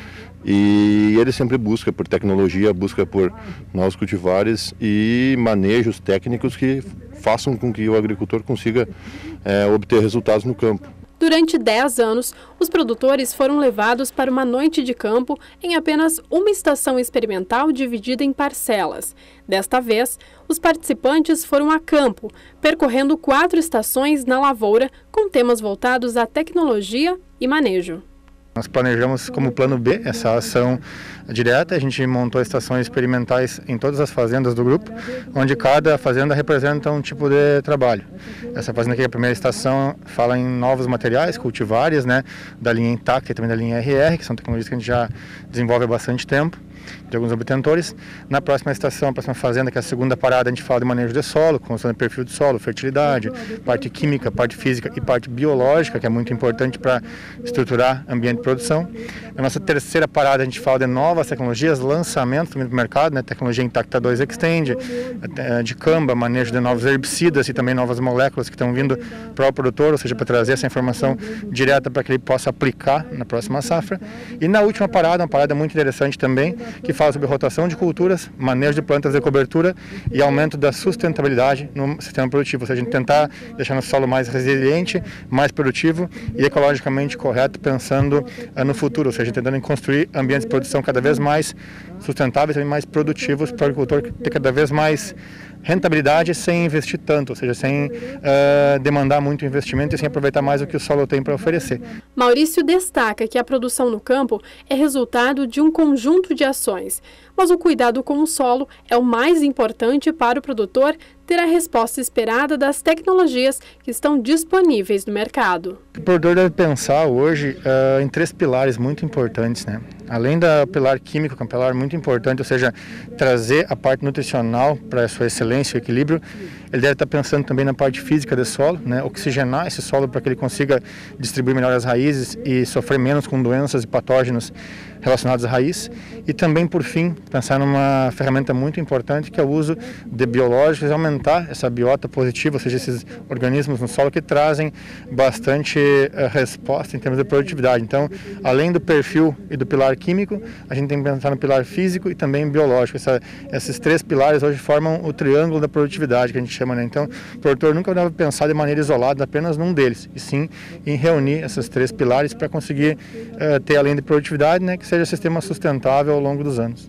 S16: E ele sempre busca por tecnologia, busca por novos cultivares e manejos técnicos que façam com que o agricultor consiga é, obter resultados no campo.
S14: Durante dez anos, os produtores foram levados para uma noite de campo em apenas uma estação experimental dividida em parcelas. Desta vez, os participantes foram a campo, percorrendo quatro estações na lavoura com temas voltados à tecnologia e manejo.
S17: Nós planejamos como plano B essa ação direta, a gente montou estações experimentais em todas as fazendas do grupo, onde cada fazenda representa um tipo de trabalho. Essa fazenda aqui, a primeira estação, fala em novos materiais, cultivares, né, da linha Intacta e também da linha R R, que são tecnologias que a gente já desenvolve há bastante tempo, de alguns obtentores. Na próxima estação, a próxima fazenda, que é a segunda parada, a gente fala de manejo de solo, construção de perfil de solo, fertilidade, parte química, parte física e parte biológica, que é muito importante para estruturar ambiente de produção. Na nossa terceira parada, a gente fala de novas tecnologias, lançamento também do mercado, né, tecnologia Intacta dois Extend, de camba, manejo de novos herbicidas e também novas moléculas que estão vindo para o produtor, ou seja, para trazer essa informação direta para que ele possa aplicar na próxima safra. E na última parada, uma parada muito interessante também, que fala sobre rotação de culturas, manejo de plantas de cobertura e aumento da sustentabilidade no sistema produtivo, ou seja, a gente tentar deixar o solo mais resiliente, mais produtivo e ecologicamente correto, pensando uh, no futuro, ou seja, tentando construir ambientes de produção cada vez mais sustentáveis e mais produtivos para o agricultor ter cada vez mais rentabilidade sem investir tanto, ou seja, sem uh, demandar muito investimento e sem aproveitar mais o que o solo tem para oferecer.
S14: Maurício destaca que a produção no campo é resultado de um conjunto de ações, mas o cuidado com o solo é o mais importante para o produtor ter a resposta esperada das tecnologias que estão disponíveis no mercado.
S17: O produtor deve pensar hoje uh, em três pilares muito importantes, né? Além do pilar químico, que é um pilar muito importante, ou seja, trazer a parte nutricional para a sua excelência e equilíbrio, ele deve estar pensando também na parte física do solo, né? Oxigenar esse solo para que ele consiga distribuir melhor as raízes e sofrer menos com doenças e patógenos relacionados à raiz. E também, por fim, pensar numa ferramenta muito importante que é o uso de biológicos e aumentar essa biota positiva, ou seja, esses organismos no solo que trazem bastante uh, resposta em termos de produtividade. Então, além do perfil e do pilar químico, a gente tem que pensar no pilar físico e também biológico. Essa, esses três pilares hoje formam o triângulo da produtividade, que a gente chama, né? Então, o produtor nunca deve pensar de maneira isolada apenas num deles, e sim em reunir esses três pilares para conseguir uh, ter, além de produtividade, né, que seja um sistema sustentável ao longo dos anos.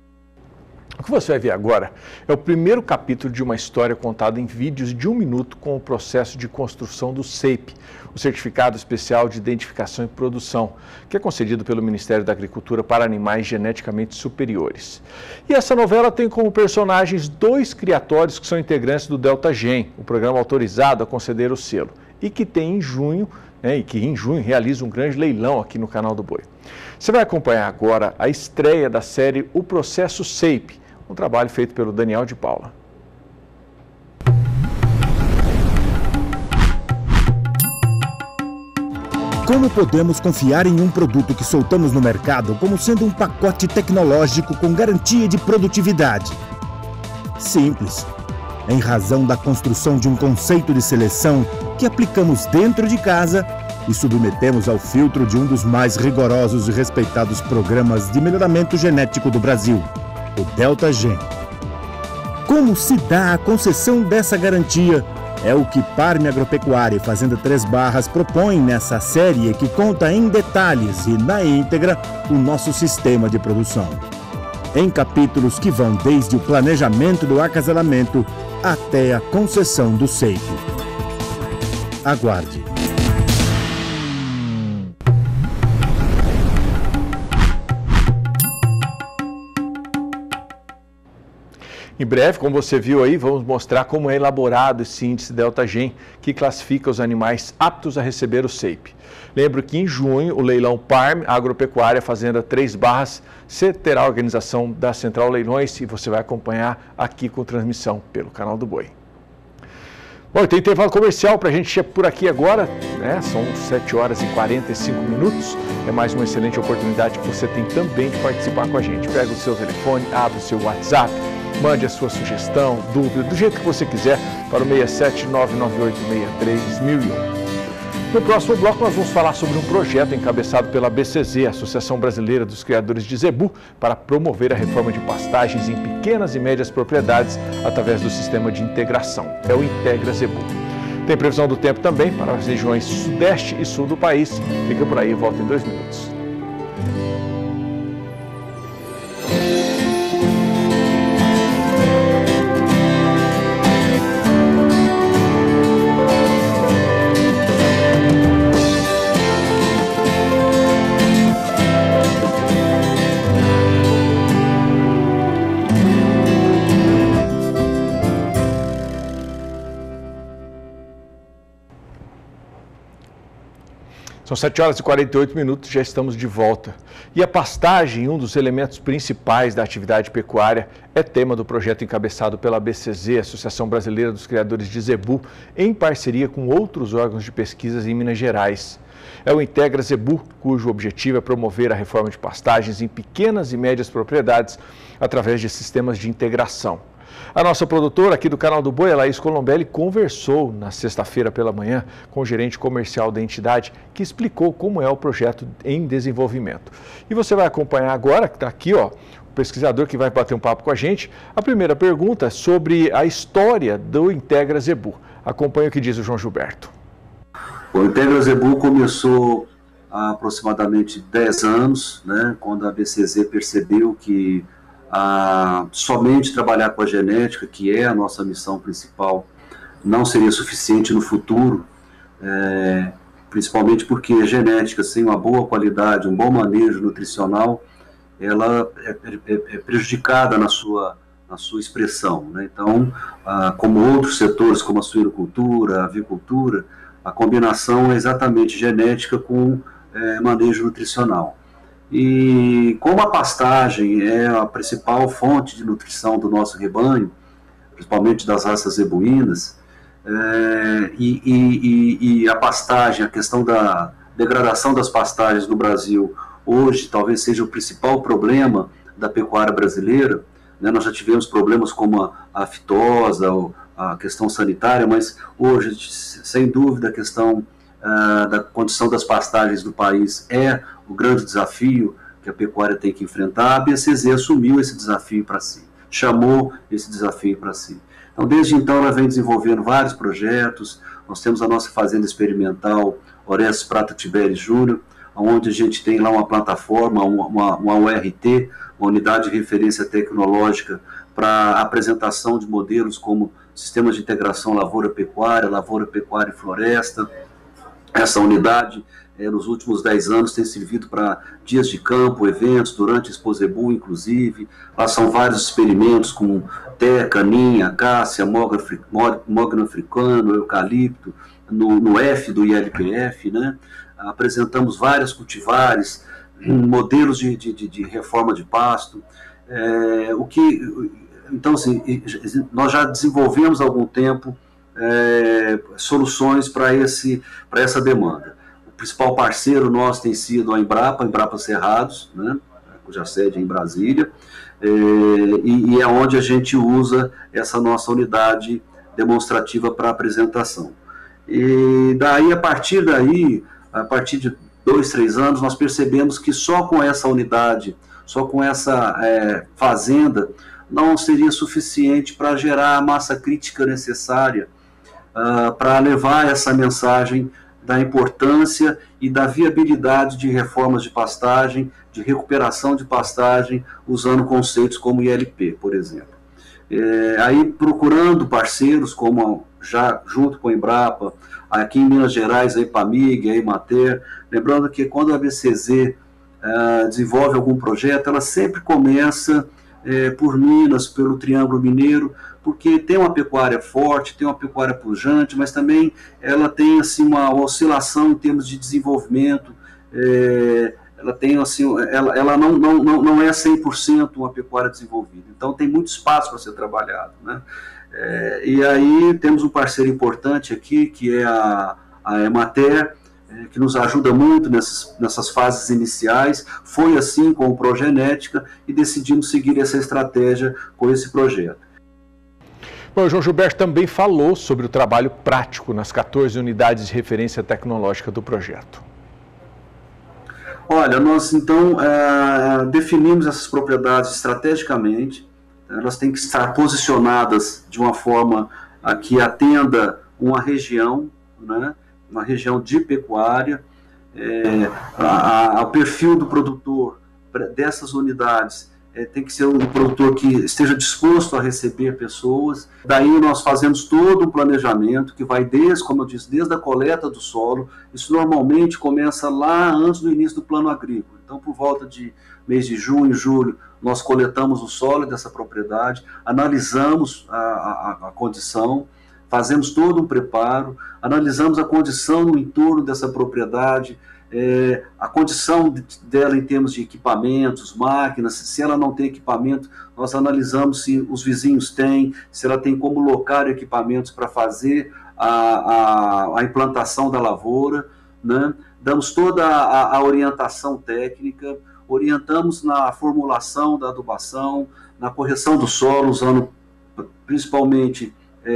S1: O que você vai ver agora é o primeiro capítulo de uma história contada em vídeos de um minuto com o processo de construção do S E I P, o Certificado Especial de Identificação e Produção, que é concedido pelo Ministério da Agricultura para animais geneticamente superiores. E essa novela tem como personagens dois criatórios que são integrantes do Delta Gen, o programa autorizado a conceder o selo, e que tem em junho, né, e que em junho realiza um grande leilão aqui no Canal do Boi. Você vai acompanhar agora a estreia da série O Processo S E I P, um trabalho feito pelo Daniel de Paula.
S18: Como podemos confiar em um produto que soltamos no mercado como sendo um pacote tecnológico com garantia de produtividade? Simples. Em razão da construção de um conceito de seleção que aplicamos dentro de casa e submetemos ao filtro de um dos mais rigorosos e respeitados programas de melhoramento genético do Brasil, o Delta Gen. Como se dá a concessão dessa garantia? É o que Parme Agropecuária e Fazenda Três Barras propõem nessa série que conta em detalhes e na íntegra o nosso sistema de produção. Em capítulos que vão desde o planejamento do acasalamento até a concessão do S E I P. Aguarde.
S1: Em breve, como você viu aí, vamos mostrar como é elaborado esse índice Delta Gen, que classifica os animais aptos a receber o S E I P. Lembro que em junho, o leilão Parme Agropecuária Fazenda Três Barras terá a organização da Central Leilões e você vai acompanhar aqui com transmissão pelo Canal do Boi. Bom, tem intervalo comercial para a gente ir por aqui agora, né? São sete horas e quarenta e cinco minutos. É mais uma excelente oportunidade que você tem também de participar com a gente. Pega o seu telefone, abre o seu WhatsApp, mande a sua sugestão, dúvida, do jeito que você quiser, para o seis sete nove nove oito seis três mil e um. No próximo bloco, nós vamos falar sobre um projeto encabeçado pela B C Z, Associação Brasileira dos Criadores de Zebu, para promover a reforma de pastagens em pequenas e médias propriedades através do sistema de integração. É o Integra Zebu. Tem previsão do tempo também para as regiões sudeste e sul do país. Fica por aí, volta em dois minutos. São sete horas e quarenta e oito minutos, já estamos de volta. E a pastagem, um dos elementos principais da atividade pecuária, é tema do projeto encabeçado pela B C Z, Associação Brasileira dos Criadores de Zebu, em parceria com outros órgãos de pesquisas em Minas Gerais. É o Integra Zebu, cujo objetivo é promover a reforma de pastagens em pequenas e médias propriedades através de sistemas de integração. A nossa produtora aqui do Canal do Boi, a Laís Colombelli, conversou na sexta-feira pela manhã com o gerente comercial da entidade, que explicou como é o projeto em desenvolvimento. E você vai acompanhar agora, que está aqui, ó, o pesquisador que vai bater um papo com a gente. A primeira pergunta é sobre a história do Integra Zebu. Acompanhe o que diz o João Gilberto.
S19: O Integra Zebu começou há aproximadamente dez anos, né, quando a B C Z percebeu que a, somente trabalhar com a genética, que é a nossa missão principal, não seria suficiente no futuro, é, principalmente porque a genética, sem uma boa qualidade, um bom manejo nutricional, ela é, é, é prejudicada na sua, na sua expressão, né? Então, ah, como outros setores, como a suinocultura, a avicultura, a combinação é exatamente genética com é, manejo nutricional. E como a pastagem é a principal fonte de nutrição do nosso rebanho, principalmente das raças zebuínas, é, e, e, e a pastagem, a questão da degradação das pastagens no Brasil, hoje talvez seja o principal problema da pecuária brasileira, né? Nós já tivemos problemas como a, a fitosa, a questão sanitária, mas hoje, sem dúvida, a questão uh, da condição das pastagens do país é o grande desafio que a pecuária tem que enfrentar. A B C Z assumiu esse desafio para si, chamou esse desafio para si. Então, desde então, ela vem desenvolvendo vários projetos. Nós temos a nossa fazenda experimental, Orestes Prata Tibério Júnior, onde a gente tem lá uma plataforma, uma, uma U R T, uma unidade de referência tecnológica para apresentação de modelos como sistemas de integração lavoura-pecuária, lavoura-pecuária e floresta. Essa unidade, eh, nos últimos dez anos, tem servido para dias de campo, eventos, durante a Expo Zebu, inclusive. Lá são vários experimentos com teca, ninha, acácia, mogno africano, eucalipto, no, no F do I L P F, né? Apresentamos várias cultivares, modelos de, de, de reforma de pasto, é, o que, então assim, nós já desenvolvemos há algum tempo é, soluções para esse, para essa demanda. O principal parceiro nosso tem sido a Embrapa, a Embrapa Cerrados, né, cuja sede é em Brasília, é, e, e é onde a gente usa essa nossa unidade demonstrativa para apresentação. E daí, a partir daí, a partir de dois, três anos, nós percebemos que só com essa unidade, só com essa é, fazenda, não seria suficiente para gerar a massa crítica necessária uh, para levar essa mensagem da importância e da viabilidade de reformas de pastagem, de recuperação de pastagem, usando conceitos como I L P, por exemplo. É, aí, procurando parceiros, como já junto com a Embrapa, aqui em Minas Gerais, a Ipamig, a Emater, lembrando que quando a B C Z uh, desenvolve algum projeto, ela sempre começa uh, por Minas, pelo Triângulo Mineiro, porque tem uma pecuária forte, tem uma pecuária pujante, mas também ela tem assim, uma oscilação em termos de desenvolvimento, uh, ela, tem, assim, ela, ela não, não, não, não é cem por cento uma pecuária desenvolvida, então tem muito espaço para ser trabalhado, né? É, e aí temos um parceiro importante aqui, que é a, a Emater, é, que nos ajuda muito nessas, nessas fases iniciais. Foi assim com o Progenética e decidimos seguir essa estratégia com esse projeto.
S1: Bom, o João Gilberto também falou sobre o trabalho prático nas quatorze unidades de referência tecnológica do projeto.
S19: Olha, nós então é, definimos essas propriedades estrategicamente, elas têm que estar posicionadas de uma forma a que atenda uma região, né, uma região de pecuária, é, a, a, o perfil do produtor dessas unidades é, tem que ser um produtor que esteja disposto a receber pessoas. Daí nós fazemos todo um planejamento que vai desde, como eu disse, desde a coleta do solo. Isso normalmente começa lá antes do início do plano agrícola. Então, por volta de mês de junho, julho, nós coletamos o solo dessa propriedade, analisamos a, a, a condição, fazemos todo um preparo, analisamos a condição no entorno dessa propriedade, é, a condição dela em termos de equipamentos, máquinas. Se ela não tem equipamento, nós analisamos se os vizinhos têm, se ela tem como locar equipamentos para fazer a, a, a implantação da lavoura, né? Damos toda a, a orientação técnica, orientamos na formulação da adubação, na correção do solo, usando principalmente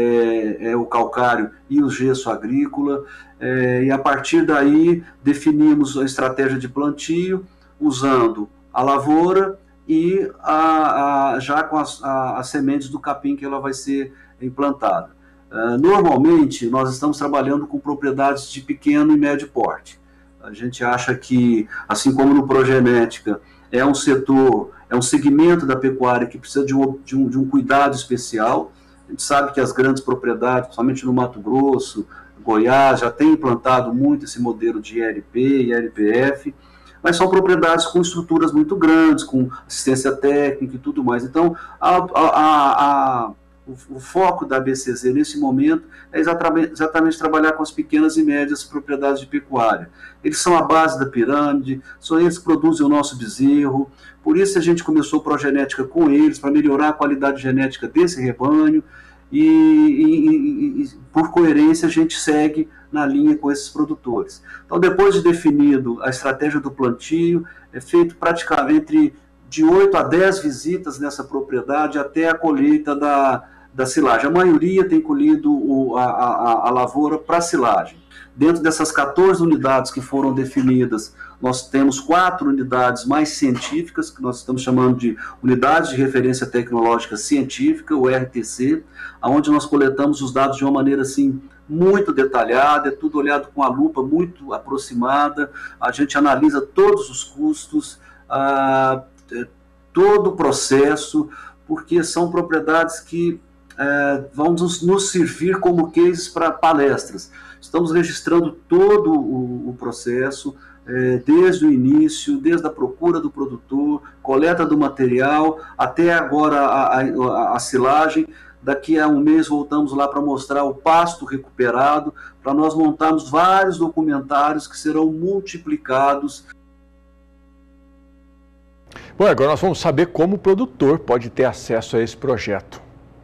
S19: é, é, o calcário e o gesso agrícola, é, e a partir daí definimos a estratégia de plantio, usando a lavoura e a, a, já com as, a, as sementes do capim que ela vai ser implantada. Uh, normalmente, nós estamos trabalhando com propriedades de pequeno e médio porte. A gente acha que, assim como no Progenética, é um setor, é um segmento da pecuária que precisa de um, de um, de um cuidado especial. A gente sabe que as grandes propriedades, principalmente no Mato Grosso, Goiás, já têm implantado muito esse modelo de I R P e I R P F, mas são propriedades com estruturas muito grandes, com assistência técnica e tudo mais. Então, a, a, a, o, o foco da B C Z nesse momento é exatamente, exatamente trabalhar com as pequenas e médias propriedades de pecuária. Eles são a base da pirâmide, são eles que produzem o nosso bezerro, por isso a gente começou a progenética com eles, para melhorar a qualidade genética desse rebanho, e, e, e por coerência a gente segue na linha com esses produtores. Então, depois de definido a estratégia do plantio, é feito praticamente entre de oito a dez visitas nessa propriedade até a colheita da, da silagem. A maioria tem colhido o, a, a, a lavoura para silagem. Dentro dessas quatorze unidades que foram definidas, nós temos quatro unidades mais científicas, que nós estamos chamando de Unidades de Referência Tecnológica Científica, o R T C, onde nós coletamos os dados de uma maneira assim, muito detalhada, é tudo olhado com a lupa muito aproximada, a gente analisa todos os custos, ah, todo o processo, porque são propriedades que eh, vão nos, nos servir como cases para palestras. Estamos registrando todo o, o processo, eh, desde o início, desde a procura do produtor, coleta do material, até agora a, a, a silagem. Daqui a um mês voltamos lá para mostrar o pasto recuperado, para nós montarmos vários documentários que serão multiplicados.
S1: Bom, agora nós vamos saber como o produtor pode ter acesso a esse projeto.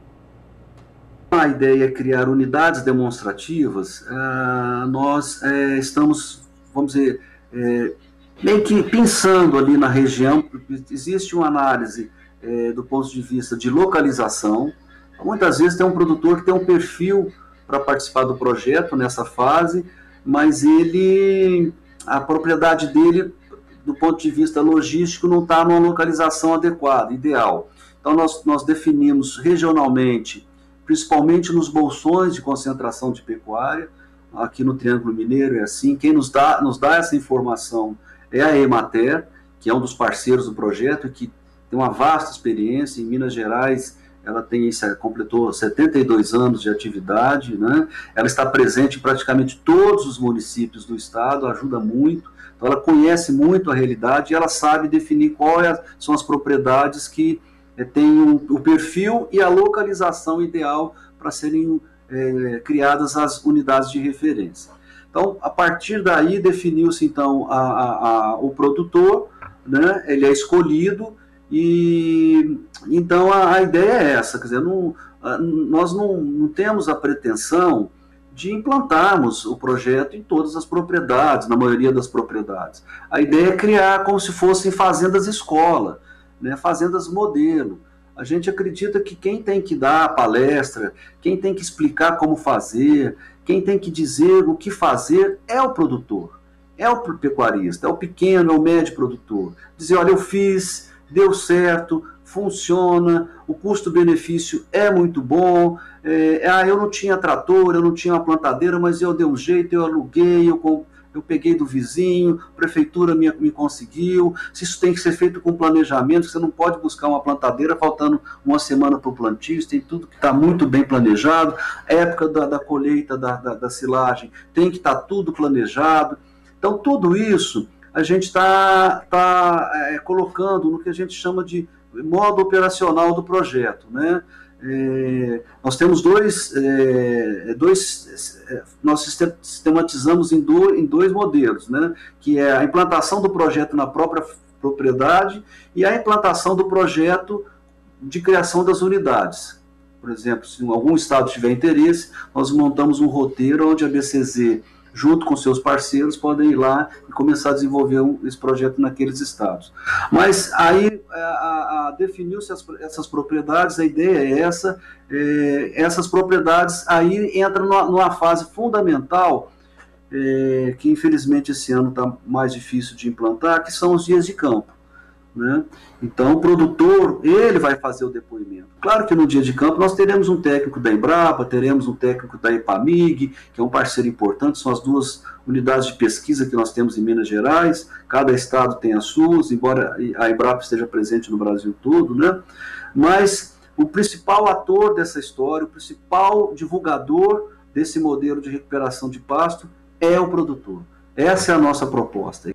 S19: A ideia é criar unidades demonstrativas. Uh, nós uh, estamos, vamos dizer, uh, meio que pensando ali na região. Existe uma análise uh, do ponto de vista de localização. Muitas vezes tem um produtor que tem um perfil para participar do projeto nessa fase, mas ele, a propriedade dele, do ponto de vista logístico, não está numa localização adequada, ideal. Então nós, nós definimos regionalmente, principalmente nos bolsões de concentração de pecuária, aqui no Triângulo Mineiro é assim, quem nos dá, nos dá essa informação é a Emater, que é um dos parceiros do projeto, que tem uma vasta experiência em Minas Gerais. Ela tem, completou setenta e dois anos de atividade, né? Ela está presente em praticamente todos os municípios do estado, ajuda muito, então ela conhece muito a realidade e ela sabe definir quais são as propriedades que é, têm o, o perfil e a localização ideal para serem é, criadas as unidades de referência. Então, a partir daí, definiu-se então a, a, a, o produtor, né? Ele é escolhido. E então a, a ideia é essa, quer dizer, não, a, nós não, não temos a pretensão de implantarmos o projeto em todas as propriedades, na maioria das propriedades. A ideia é criar como se fossem fazendas escola, né, fazendas modelo, A gente acredita que quem tem que dar a palestra, quem tem que explicar como fazer, quem tem que dizer o que fazer é o produtor, é o pecuarista, é o pequeno, é o médio produtor. Dizer, olha, eu fiz, deu certo, funciona, o custo-benefício é muito bom, é, ah, eu não tinha trator, eu não tinha uma plantadeira, mas eu dei um jeito, eu aluguei, eu, eu peguei do vizinho, a prefeitura me, me conseguiu. Se isso tem que ser feito com planejamento, você não pode buscar uma plantadeira faltando uma semana para o plantio, tem tudo que está muito bem planejado, época da, da colheita da, da, da silagem, tem que estar tá tudo planejado. Então, tudo isso a gente está tá, é, colocando no que a gente chama de modo operacional do projeto, né? É, nós temos dois, é, dois é, nós sistematizamos em, do, em dois modelos, né? Que é a implantação do projeto na própria propriedade e a implantação do projeto de criação das unidades. Por exemplo, se algum estado tiver interesse, nós montamos um roteiro onde a B C Z, junto com seus parceiros, podem ir lá e começar a desenvolver um, esse projeto naqueles estados. Mas aí a, a, definiu-se essas propriedades, a ideia é essa, é, essas propriedades aí entram numa, numa fase fundamental, é, que infelizmente esse ano está mais difícil de implantar, que são os dias de campo, né? Então o produtor, ele vai fazer o depoimento. Claro que no dia de campo nós teremos um técnico da Embrapa, teremos um técnico da EPAMIG, que é um parceiro importante, são as duas unidades de pesquisa que nós temos em Minas Gerais, cada estado tem as suas, embora a Embrapa esteja presente no Brasil todo, né? Mas o principal ator dessa história, o principal divulgador desse modelo de recuperação de pasto é o produtor. Essa é a nossa proposta.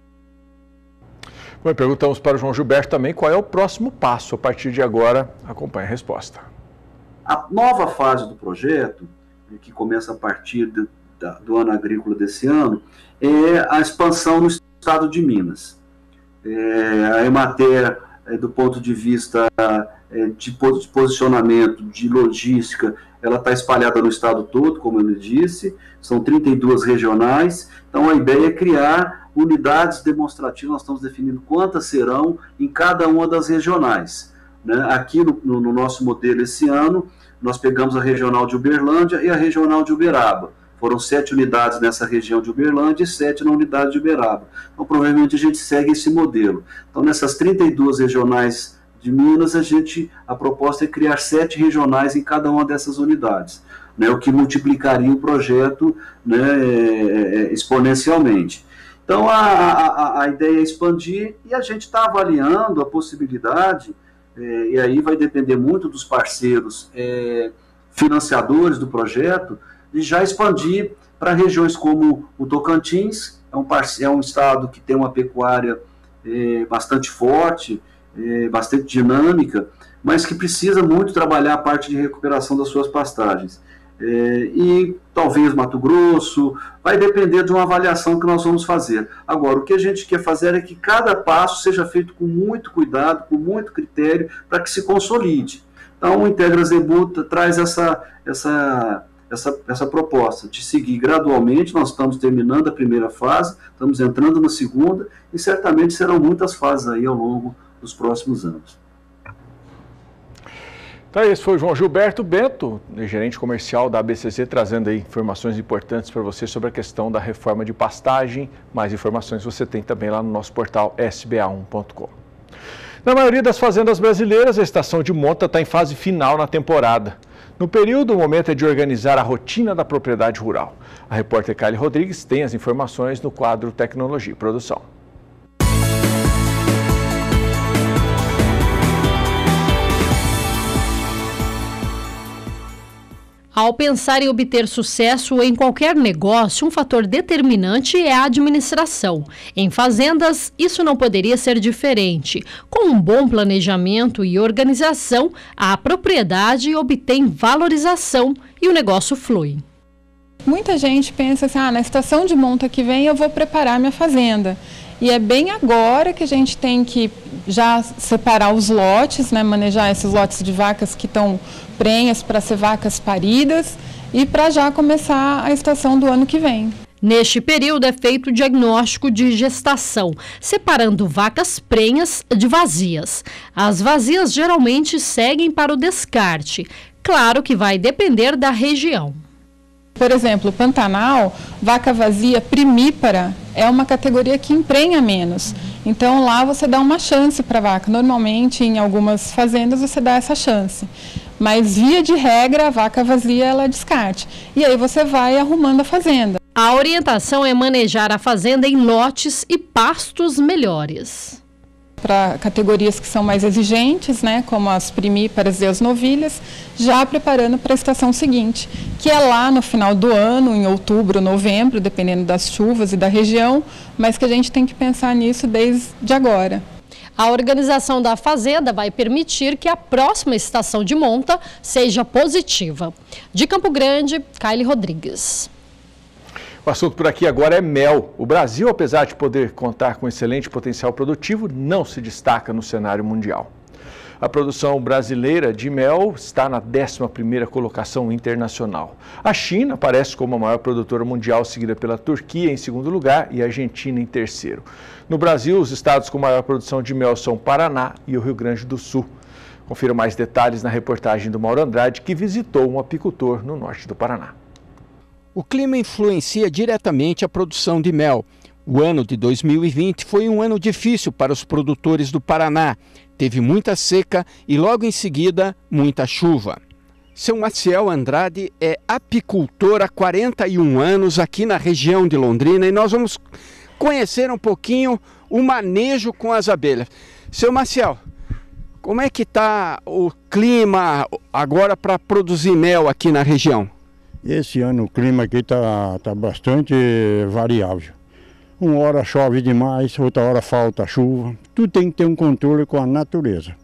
S1: Bom, perguntamos para o João Gilberto também qual é o próximo passo. A partir de agora, acompanhe a resposta.
S19: A nova fase do projeto, que começa a partir de, da, do ano agrícola desse ano, é a expansão no estado de Minas. É, a Emater, é, do ponto de vista é, de posicionamento, de logística, ela está espalhada no estado todo, como eu disse, são trinta e duas regionais, então a ideia é criar unidades demonstrativas, nós estamos definindo quantas serão em cada uma das regionais, né? Aqui no, no, no nosso modelo esse ano, nós pegamos a regional de Uberlândia e a regional de Uberaba. Foram sete unidades nessa região de Uberlândia e sete na unidade de Uberaba. Então, provavelmente, a gente segue esse modelo. Então, nessas trinta e duas regionais de Minas, a, gente, a proposta é criar sete regionais em cada uma dessas unidades, né? O que multiplicaria o projeto, né, exponencialmente. Então, a, a, a ideia é expandir e a gente está avaliando a possibilidade, é, e aí vai depender muito dos parceiros é, financiadores do projeto, de já expandir para regiões como o Tocantins, é um, é um estado que tem uma pecuária é, bastante forte, é, bastante dinâmica, mas que precisa muito trabalhar a parte de recuperação das suas pastagens. É, e talvez Mato Grosso, vai depender de uma avaliação que nós vamos fazer. Agora, o que a gente quer fazer é que cada passo seja feito com muito cuidado, com muito critério, para que se consolide. Então, o Integra Zebu traz essa, essa, essa, essa proposta de seguir gradualmente. Nós estamos terminando a primeira fase, estamos entrando na segunda, e certamente serão muitas fases aí ao longo dos próximos anos.
S1: Então, esse foi o João Gilberto Bento, gerente comercial da A B C Z, trazendo aí informações importantes para você sobre a questão da reforma de pastagem. Mais informações você tem também lá no nosso portal S B A um ponto com. Na maioria das fazendas brasileiras, a estação de monta está em fase final na temporada. No período, o momento é de organizar a rotina da propriedade rural. A repórter Kylie Rodrigues tem as informações no quadro Tecnologia e Produção.
S7: Ao pensar em obter sucesso em qualquer negócio, um fator determinante é a administração. Em fazendas, isso não poderia ser diferente. Com um bom planejamento e organização, a propriedade obtém valorização e o negócio flui.
S20: Muita gente pensa assim, ah, na estação de monta que vem eu vou preparar minha fazenda. E é bem agora que a gente tem que já separar os lotes, né, manejar esses lotes de vacas que estão prenhas para ser vacas paridas e para já começar a estação do ano que vem.
S7: Neste período é feito o diagnóstico de gestação, separando vacas prenhas de vazias. As vazias geralmente seguem para o descarte. Claro que vai depender da região.
S20: Por exemplo, Pantanal, vaca vazia primípara é uma categoria que emprenha menos. Então lá você dá uma chance para a vaca. Normalmente em algumas fazendas você dá essa chance. Mas via de regra a vaca vazia ela é descarte. E aí você vai arrumando a fazenda.
S7: A orientação é manejar a fazenda em lotes e pastos melhores.
S20: Para categorias que são mais exigentes, né, como as primíparas e as novilhas, já preparando para a estação seguinte, que é lá no final do ano, em outubro, novembro, dependendo das chuvas e da região, mas que a gente tem que pensar nisso desde agora.
S7: A organização da fazenda vai permitir que a próxima estação de monta seja positiva. De Campo Grande, Kaile Rodrigues.
S1: O assunto por aqui agora é mel. O Brasil, apesar de poder contar com excelente potencial produtivo, não se destaca no cenário mundial. A produção brasileira de mel está na décima primeira colocação internacional. A China aparece como a maior produtora mundial, seguida pela Turquia em segundo lugar e a Argentina em terceiro. No Brasil, os estados com maior produção de mel são Paraná e o Rio Grande do Sul. Confira mais detalhes na reportagem do Mauro Andrade, que visitou um apicultor no norte do Paraná.
S9: O clima influencia diretamente a produção de mel. O ano de dois mil e vinte foi um ano difícil para os produtores do Paraná. Teve muita seca e logo em seguida muita chuva. Seu Maciel Andrade é apicultor há quarenta e um anos aqui na região de Londrina e nós vamos conhecer um pouquinho o manejo com as abelhas. Seu Maciel, como é que está o clima agora para produzir mel aqui na região?
S21: Esse ano o clima aqui está tá bastante variável. Uma hora chove demais, outra hora falta chuva. Tudo tem que ter um controle com a natureza.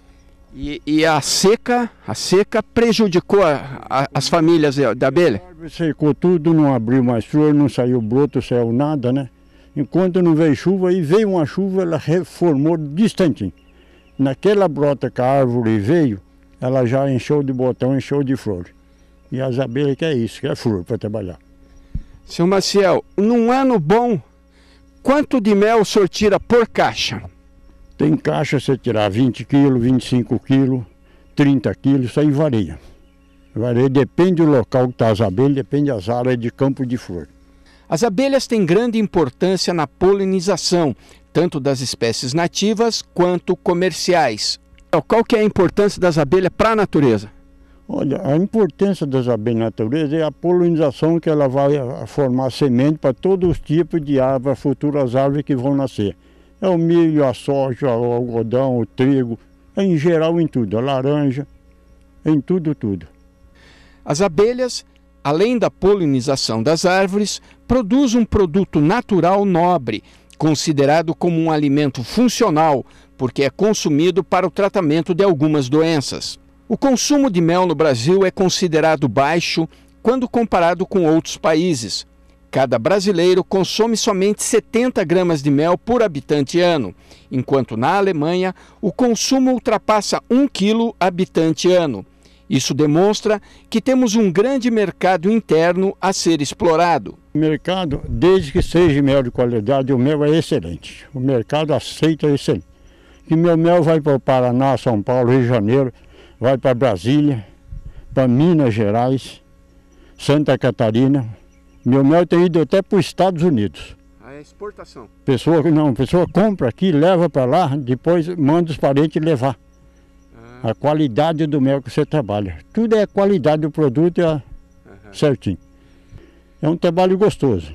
S9: E, e a seca, a seca prejudicou a, a, as famílias da abelha?
S21: Secou tudo, não abriu mais flor, não saiu broto, saiu nada, né? Enquanto não veio chuva, aí veio uma chuva, ela reformou distantinho. Naquela brota que a árvore veio, ela já encheu de botão, encheu de flor. E as abelhas que é isso, que é flor para trabalhar.
S9: Seu Maciel, num ano bom, quanto de mel o senhor tira por caixa?
S21: Tem caixa você tirar vinte quilos, vinte e cinco quilos, trinta quilos, isso aí varia. Varia, depende do local que está as abelhas, depende das áreas de campo de flor.
S9: As abelhas têm grande importância na polinização, tanto das espécies nativas quanto comerciais. Qual que é a importância das abelhas para a natureza?
S21: Olha, a importância das abelhas na natureza é a polinização, que ela vai formar semente para todos os tipos de árvores, futuras árvores que vão nascer. É o milho, a soja, o algodão, o trigo, é em geral em tudo, a laranja, em tudo, tudo.
S9: As abelhas, além da polinização das árvores, produzem um produto natural nobre, considerado como um alimento funcional, porque é consumido para o tratamento de algumas doenças. O consumo de mel no Brasil é considerado baixo quando comparado com outros países. Cada brasileiro consome somente setenta gramas de mel por habitante ano, enquanto na Alemanha o consumo ultrapassa um quilo habitante ano. Isso demonstra que temos um grande mercado interno a ser explorado.
S21: O mercado, desde que seja mel de qualidade, o mel é excelente. O mercado aceita excelente. Que meu mel vai para o Paraná, São Paulo, Rio de Janeiro, vai para Brasília, para Minas Gerais, Santa Catarina. Meu mel tem ido até para os Estados Unidos.
S9: A exportação?
S21: Pessoa, não, pessoa compra aqui, leva para lá, depois manda os parentes levar. Ah. A qualidade do mel que você trabalha. Tudo é a qualidade do produto, é uhum. certinho. É um trabalho gostoso.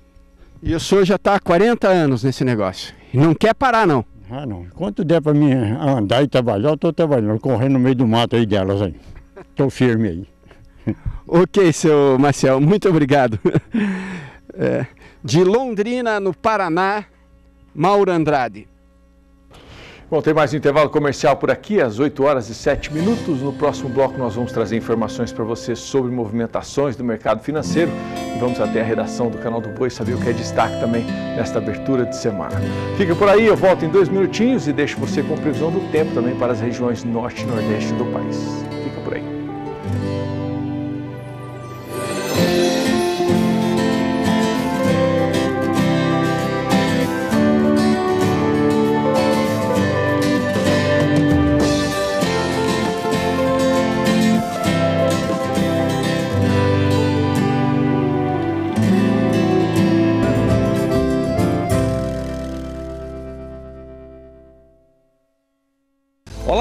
S9: E o senhor já está há quarenta anos nesse negócio. E não quer parar, não?
S21: Ah, não. Enquanto der para mim andar e trabalhar, eu estou trabalhando, correndo no meio do mato aí delas aí. Estou firme aí.
S9: Ok, seu Maciel, muito obrigado. É, de Londrina, no Paraná, Mauro Andrade.
S1: Bom, tem mais um intervalo comercial por aqui, às oito horas e sete minutos. No próximo bloco nós vamos trazer informações para você sobre movimentações do mercado financeiro. E vamos até a redação do Canal do Boi saber o que é destaque também nesta abertura de semana. Fica por aí, eu volto em dois minutinhos e deixo você com previsão do tempo também para as regiões norte e nordeste do país. Fica por aí.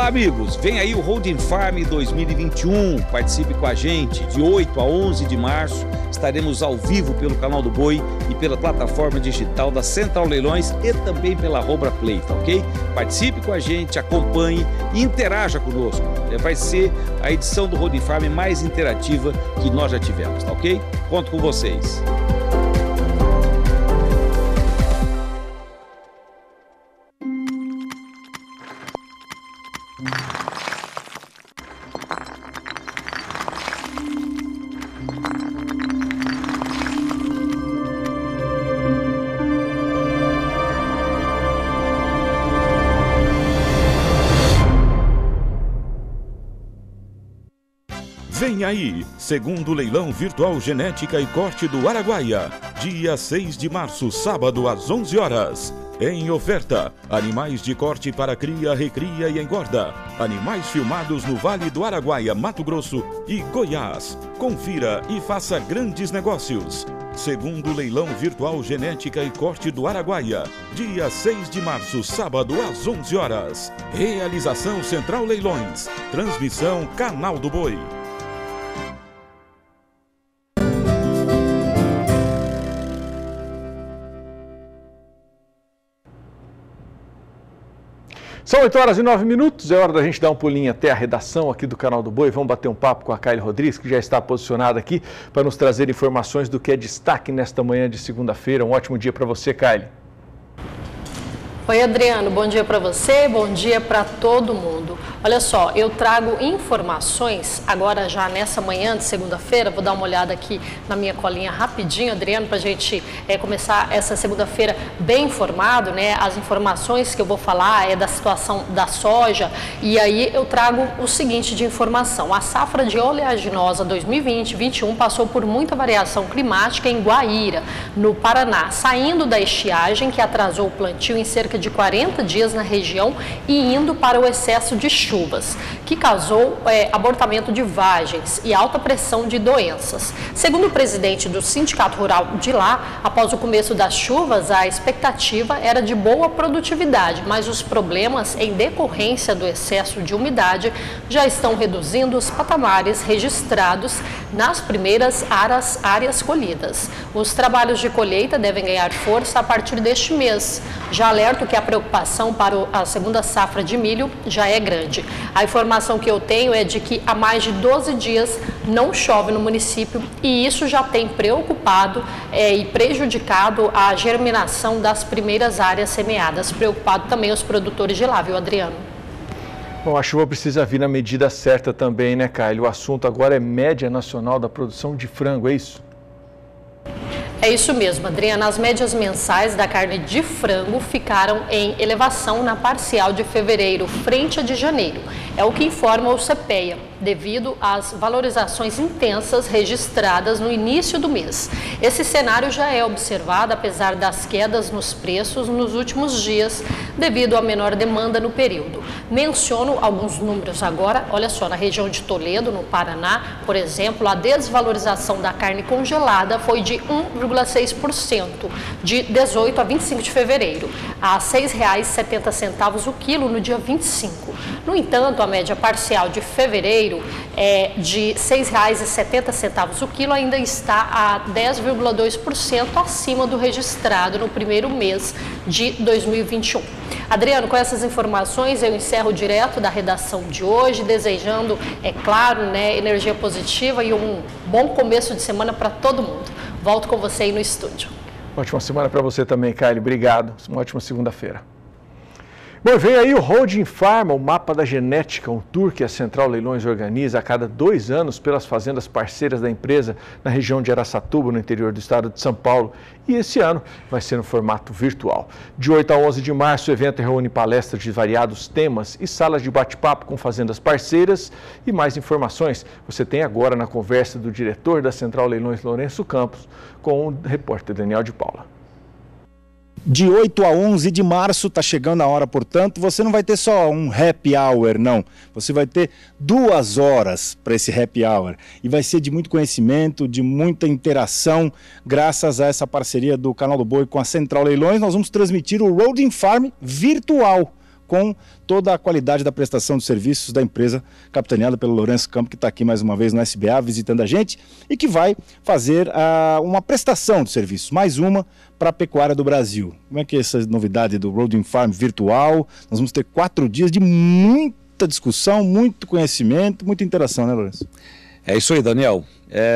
S2: Olá, amigos! Vem aí o Holding Farm dois mil e vinte e um. Participe com a gente. De oito a onze de março, estaremos ao vivo pelo canal do Boi e pela plataforma digital da Central Leilões e também pela Robra Play, tá ok? Participe com a gente, acompanhe e interaja conosco. Vai ser a edição do Holding Farm mais interativa que nós já tivemos, tá ok? Conto com vocês.
S22: Vem aí, segundo leilão virtual Genética e Corte do Araguaia, dia seis de março, sábado às onze horas. Em oferta, animais de corte para cria, recria e engorda. Animais filmados no Vale do Araguaia, Mato Grosso e Goiás. Confira e faça grandes negócios. Segundo leilão virtual Genética e Corte do Araguaia, dia seis de março, sábado às onze horas. Realização Central Leilões. Transmissão Canal do Boi.
S1: São oito horas e nove minutos, é hora da gente dar um pulinho até a redação aqui do Canal do Boi. Vamos bater um papo com a Kaile Rodrigues, que já está posicionada aqui para nos trazer informações do que é destaque nesta manhã de segunda-feira. Um ótimo dia para você, Kaile.
S7: Oi, Adriano, bom dia para você, bom dia para todo mundo. Olha só, eu trago informações agora já nessa manhã de segunda-feira. Vou dar uma olhada aqui na minha colinha rapidinho, Adriano, para a gente é, começar essa segunda-feira bem informado, né? As informações que eu vou falar é da situação da soja e aí eu trago o seguinte de informação. A safra de oleaginosa dois mil e vinte, dois mil e vinte e um passou por muita variação climática em Guaíra, no Paraná, saindo da estiagem que atrasou o plantio em cerca de quarenta dias na região e indo para o excesso de chuvas, que causou é, abortamento de vagens e alta pressão de doenças. Segundo o presidente do Sindicato Rural de lá, após o começo das chuvas, a expectativa era de boa produtividade, mas os problemas em decorrência do excesso de umidade já estão reduzindo os patamares registrados nas primeiras áreas, áreas colhidas. Os trabalhos de colheita devem ganhar força a partir deste mês. Já alerto que a preocupação para a segunda safra de milho já é grande. A informação que eu tenho é de que há mais de doze dias não chove no município e isso já tem preocupado é, e prejudicado a germinação das primeiras áreas semeadas. Preocupado também os produtores de lá, viu, Adriano?
S1: Bom, a chuva precisa vir na medida certa também, né, Kaile? O assunto agora é média nacional da produção de frango, é isso?
S7: É isso mesmo, Adriana. As médias mensais da carne de frango ficaram em elevação na parcial de fevereiro, frente a de janeiro. É o que informa o CEPEA, devido às valorizações intensas registradas no início do mês. Esse cenário já é observado apesar das quedas nos preços nos últimos dias, devido à menor demanda no período. Menciono alguns números agora. Olha só, na região de Toledo, no Paraná, por exemplo, a desvalorização da carne congelada foi de um vírgula seis por cento, de dezoito a vinte e cinco de fevereiro, a seis reais e setenta centavos o quilo no dia vinte e cinco. No entanto, a média parcial de fevereiro é de seis reais e setenta centavos o quilo, ainda está a dez vírgula dois por cento acima do registrado no primeiro mês de dois mil e vinte e um. Adriano, com essas informações eu encerro direto da redação de hoje, desejando, é claro, né, energia positiva e um bom começo de semana para todo mundo. Volto com você aí no estúdio.
S1: Ótima semana para você também, Kaile. Obrigado. Uma ótima segunda-feira. Bom, vem aí o Holding Farm, o mapa da genética, um tour que a Central Leilões organiza a cada dois anos pelas fazendas parceiras da empresa na região de Araçatuba, no interior do estado de São Paulo. E esse ano vai ser no formato virtual. De oito a onze de março, o evento reúne palestras de variados temas e salas de bate-papo com fazendas parceiras. E mais informações você tem agora na conversa do diretor da Central Leilões, Lourenço Campos, com o repórter Daniel de Paula.
S23: De oito a onze de março, está chegando a hora, portanto, você não vai ter só um happy hour, não. Você vai ter duas horas para esse happy hour. E vai ser de muito conhecimento, de muita interação, graças a essa parceria do Canal do Boi com a Central Leilões. Nós vamos transmitir o Holding Farm virtual, com toda a qualidade da prestação de serviços da empresa capitaneada pelo Lourenço Campo, que está aqui mais uma vez no S B A visitando a gente e que vai fazer uh, uma prestação de serviços, mais uma para a pecuária do Brasil. Como é que é essa novidade do Road Farm virtual? Nós vamos ter quatro dias de muita discussão, muito conhecimento, muita interação, né, Lourenço?
S2: É isso aí, Daniel.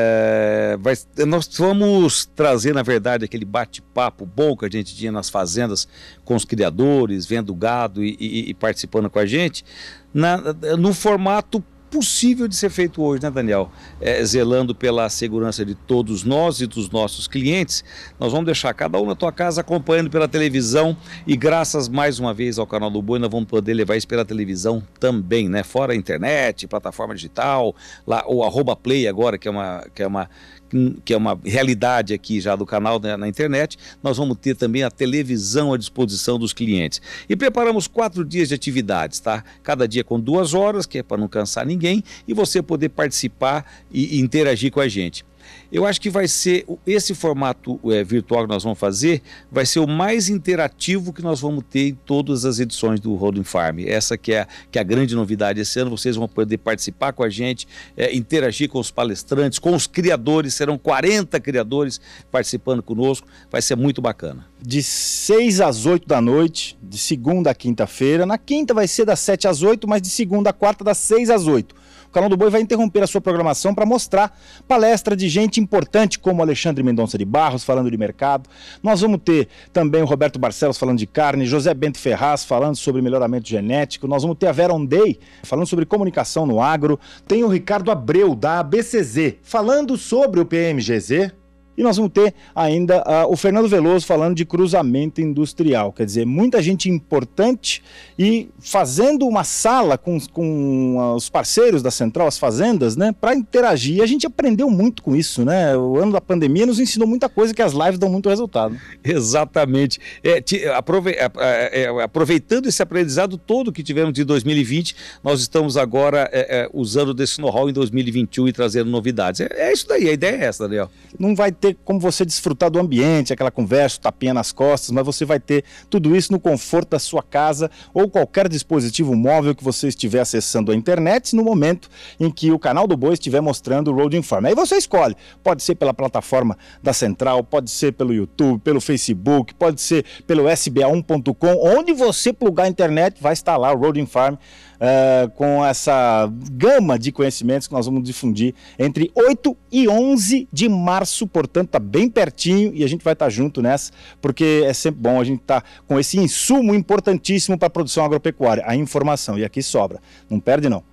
S2: É, vai, nós vamos trazer, na verdade, aquele bate-papo bom que a gente tinha nas fazendas com os criadores, vendo gado e, e, e participando com a gente, na, no formato possível de ser feito hoje, né, Daniel? É, zelando pela segurança de todos nós e dos nossos clientes. Nós vamos deixar cada um na tua casa acompanhando pela televisão e graças mais uma vez ao canal do Boi, nós vamos poder levar isso pela televisão também, né? Fora a internet, plataforma digital, lá, o arroba play agora, que é uma... Que é uma que é uma realidade aqui já do canal né, na internet, nós vamos ter também a televisão à disposição dos clientes. E preparamos quatro dias de atividades, tá? Cada dia com duas horas, que é para não cansar ninguém, e você poder participar e, e interagir com a gente. Eu acho que vai ser, esse formato é, virtual que nós vamos fazer, vai ser o mais interativo que nós vamos ter em todas as edições do Road Farm. Essa que é, que é a grande novidade esse ano, vocês vão poder participar com a gente, é, interagir com os palestrantes, com os criadores, serão quarenta criadores participando conosco, vai ser muito bacana.
S23: De seis às oito da noite, de segunda a quinta-feira, na quinta vai ser das sete às oito, mas de segunda a quarta das seis às oito. O Canal do Boi vai interromper a sua programação para mostrar palestra de gente importante como Alexandre Mendonça de Barros falando de mercado. Nós vamos ter também o Roberto Barcelos falando de carne, José Bento Ferraz falando sobre melhoramento genético. Nós vamos ter a Vera Ondei falando sobre comunicação no agro. Tem o Ricardo Abreu da A B C Z falando sobre o P M G Z. E nós vamos ter ainda uh, o Fernando Veloso falando de cruzamento industrial. Quer dizer, muita gente importante e fazendo uma sala com, com uh, os parceiros da Central, as fazendas, né, para interagir. E a gente aprendeu muito com isso, né? O ano da pandemia nos ensinou muita coisa que as lives dão muito resultado.
S2: Exatamente. É, te, aprove, é, é, aproveitando esse aprendizado todo que tivemos de dois mil e vinte, nós estamos agora é, é, usando desse know-how em dois mil e vinte e um e trazendo novidades. É, é isso daí, a ideia é essa, Daniel.
S23: Não vai ter como você desfrutar do ambiente, aquela conversa, tapinha nas costas, mas você vai ter tudo isso no conforto da sua casa ou qualquer dispositivo móvel que você estiver acessando a internet no momento em que o Canal do Boi estiver mostrando o Road Farm. Aí você escolhe, pode ser pela plataforma da Central, pode ser pelo YouTube, pelo Facebook, pode ser pelo S B A um ponto com, onde você plugar a internet vai estar lá o Road Farm. Uh, com essa gama de conhecimentos que nós vamos difundir entre oito e onze de março, portanto está bem pertinho e a gente vai estar junto nessa, porque é sempre bom a gente estar com esse insumo importantíssimo para a produção agropecuária, a informação, e aqui sobra, não perde não.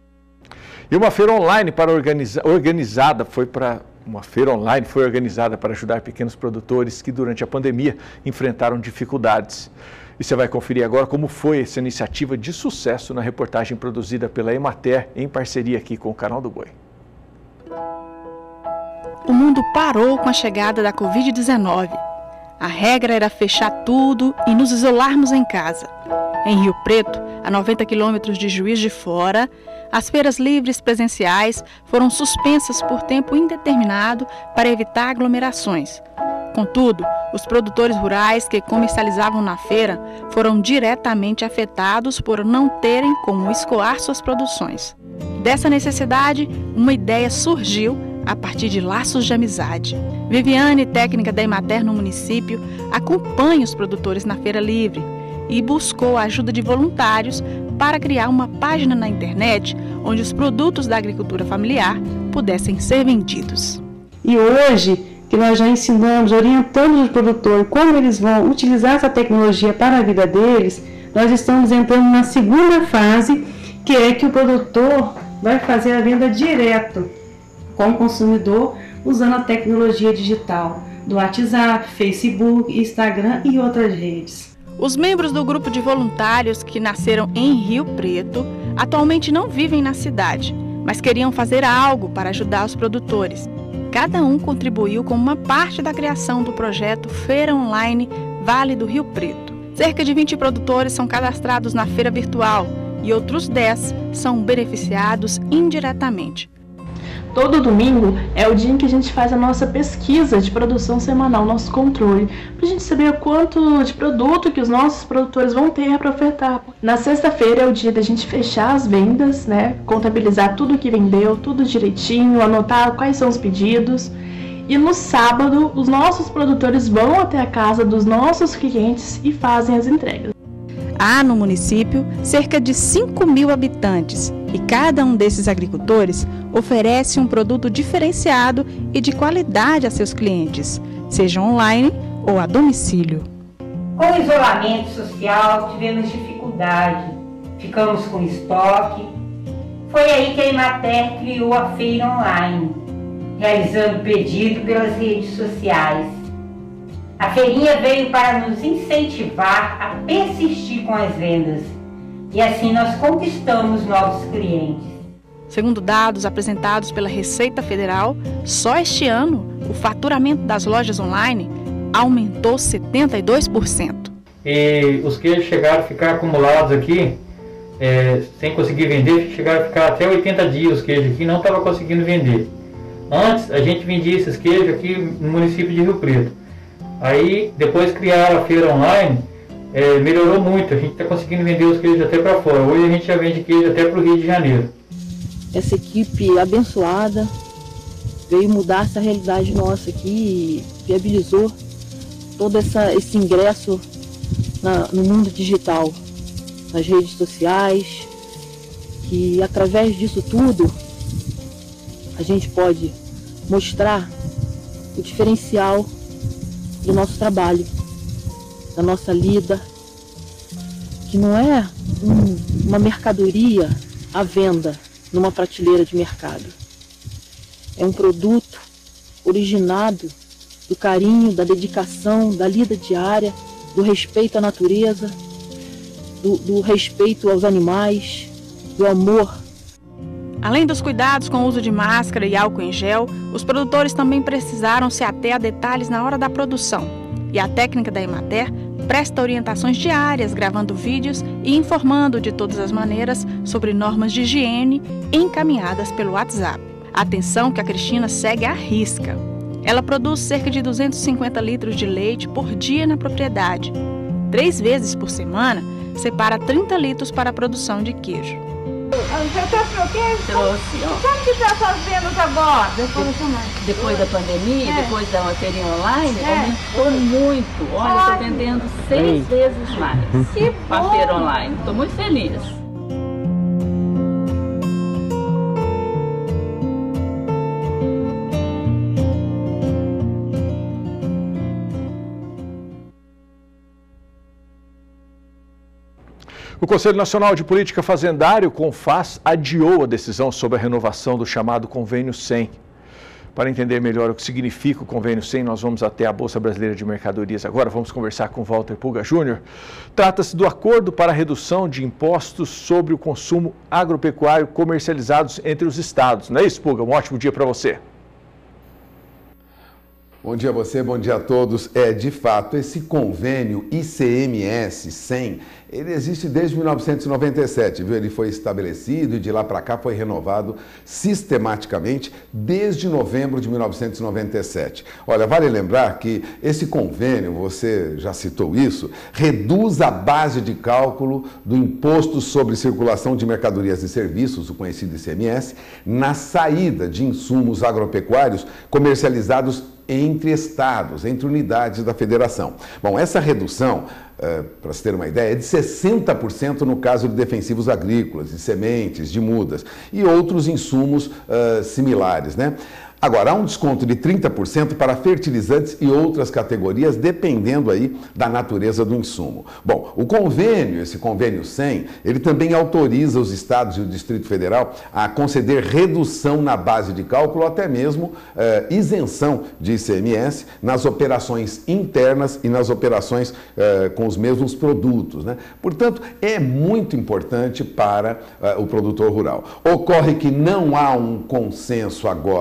S1: E uma feira online para organiza... organizada foi para... Uma feira online foi organizada para ajudar pequenos produtores que durante a pandemia enfrentaram dificuldades. E você vai conferir agora como foi essa iniciativa de sucesso na reportagem produzida pela Emater em parceria aqui com o Canal do Boi.
S3: O mundo parou com a chegada da covid dezenove. A regra era fechar tudo e nos isolarmos em casa. Em Rio Preto, a noventa quilômetros de Juiz de Fora, as feiras livres presenciais foram suspensas por tempo indeterminado para evitar aglomerações. Contudo, os produtores rurais que comercializavam na feira foram diretamente afetados por não terem como escoar suas produções. Dessa necessidade, uma ideia surgiu a partir de laços de amizade. Viviane, técnica da Emater no município, acompanha os produtores na feira livre e buscou a ajuda de voluntários para criar uma página na internet onde os produtos da agricultura familiar pudessem ser vendidos.
S4: E hoje, que nós já ensinamos, orientamos o produtor como eles vão utilizar essa tecnologia para a vida deles, nós estamos entrando na segunda fase, que é que o produtor vai fazer a venda direto com o consumidor, usando a tecnologia digital do WhatsApp, Facebook, Instagram e outras redes.
S3: Os membros do grupo de voluntários que nasceram em Rio Preto atualmente não vivem na cidade, mas queriam fazer algo para ajudar os produtores. Cada um contribuiu com uma parte da criação do projeto Feira Online Vale do Rio Preto. Cerca de vinte produtores são cadastrados na feira virtual e outros dez são beneficiados indiretamente.
S4: Todo domingo é o dia em que a gente faz a nossa pesquisa de produção semanal, nosso controle, para a gente saber o quanto de produto que os nossos produtores vão ter para ofertar. Na sexta-feira é o dia da gente fechar as vendas, né? Contabilizar tudo que vendeu, tudo direitinho, anotar quais são os pedidos. E no sábado, os nossos produtores vão até a casa dos nossos clientes e fazem as entregas.
S3: Há no município cerca de cinco mil habitantes e cada um desses agricultores oferece um produto diferenciado e de qualidade a seus clientes, seja online ou a domicílio.
S5: Com o isolamento social tivemos dificuldade, ficamos com estoque. Foi aí que a Emater criou a feira online, realizando pedido pelas redes sociais. A feirinha veio para nos incentivar a persistir com as vendas e assim nós conquistamos novos clientes.
S3: Segundo dados apresentados pela Receita Federal, só este ano o faturamento das lojas online aumentou setenta e dois por cento.
S15: E os queijos chegaram a ficar acumulados aqui, é, sem conseguir vender, chegaram a ficar até oitenta dias os queijos aqui, não estava conseguindo vender. Antes a gente vendia esses queijos aqui no município de Rio Preto. Aí, depois criaram a feira online, é, melhorou muito, a gente está conseguindo vender os queijos até para fora. Hoje a gente já vende queijo até para o Rio de Janeiro.
S6: Essa equipe abençoada veio mudar essa realidade nossa aqui e viabilizou todo essa, esse ingresso na, no mundo digital, nas redes sociais, que através disso tudo a gente pode mostrar o diferencial do nosso trabalho, da nossa lida, que não é um, uma mercadoria à venda numa prateleira de mercado. É um produto originado do carinho, da dedicação, da lida diária, do respeito à natureza, do, do respeito aos animais, do amor.
S3: Além dos cuidados com o uso de máscara e álcool em gel, os produtores também precisaram se ater a detalhes na hora da produção. E a técnica da Emater presta orientações diárias, gravando vídeos e informando de todas as maneiras sobre normas de higiene encaminhadas pelo WhatsApp. Atenção que a Cristina segue à risca. Ela produz cerca de duzentos e cinquenta litros de leite por dia na propriedade. Três vezes por semana, separa trinta litros para a produção de queijo.
S8: Você trouxe o queijo?
S24: Trouxe, ó.
S8: Como que está suas vendas agora?
S24: Depois, depois da pandemia,
S8: É.
S24: depois da feirinha online,
S8: É.
S24: aumentou muito. Olha, estou vendendo seis vezes mais.
S8: Que
S24: com a
S8: bom.
S24: feira online. Estou muito feliz.
S1: O Conselho Nacional de Política Fazendária, o CONFAS, adiou a decisão sobre a renovação do chamado Convênio cem. Para entender melhor o que significa o Convênio cem, nós vamos até a Bolsa Brasileira de Mercadorias agora. Vamos conversar com Walter Pulga Júnior. Trata-se do acordo para a redução de impostos sobre o consumo agropecuário comercializados entre os estados. Não é isso, Pulga? Um ótimo dia para você.
S25: Bom dia a você, bom dia a todos. É, de fato, esse convênio I C M S cem, ele existe desde mil novecentos e noventa e sete, viu? Ele foi estabelecido e de lá para cá foi renovado sistematicamente desde novembro de mil novecentos e noventa e sete. Olha, vale lembrar que esse convênio, você já citou isso, reduz a base de cálculo do Imposto sobre Circulação de Mercadorias e Serviços, o conhecido I C M S, na saída de insumos agropecuários comercializados entre estados, entre unidades da federação. Bom, essa redução, uh, para se ter uma ideia, é de sessenta por cento no caso de defensivos agrícolas, de sementes, de mudas e outros insumos uh, similares, né? Agora, há um desconto de trinta por cento para fertilizantes e outras categorias, dependendo aí da natureza do insumo. Bom, o convênio, esse convênio cem, ele também autoriza os estados e o Distrito Federal a conceder redução na base de cálculo, ou até mesmo eh, isenção de I C M S nas operações internas e nas operações eh, com os mesmos produtos, né? Portanto, é muito importante para eh, o produtor rural. Ocorre que não há um consenso agora no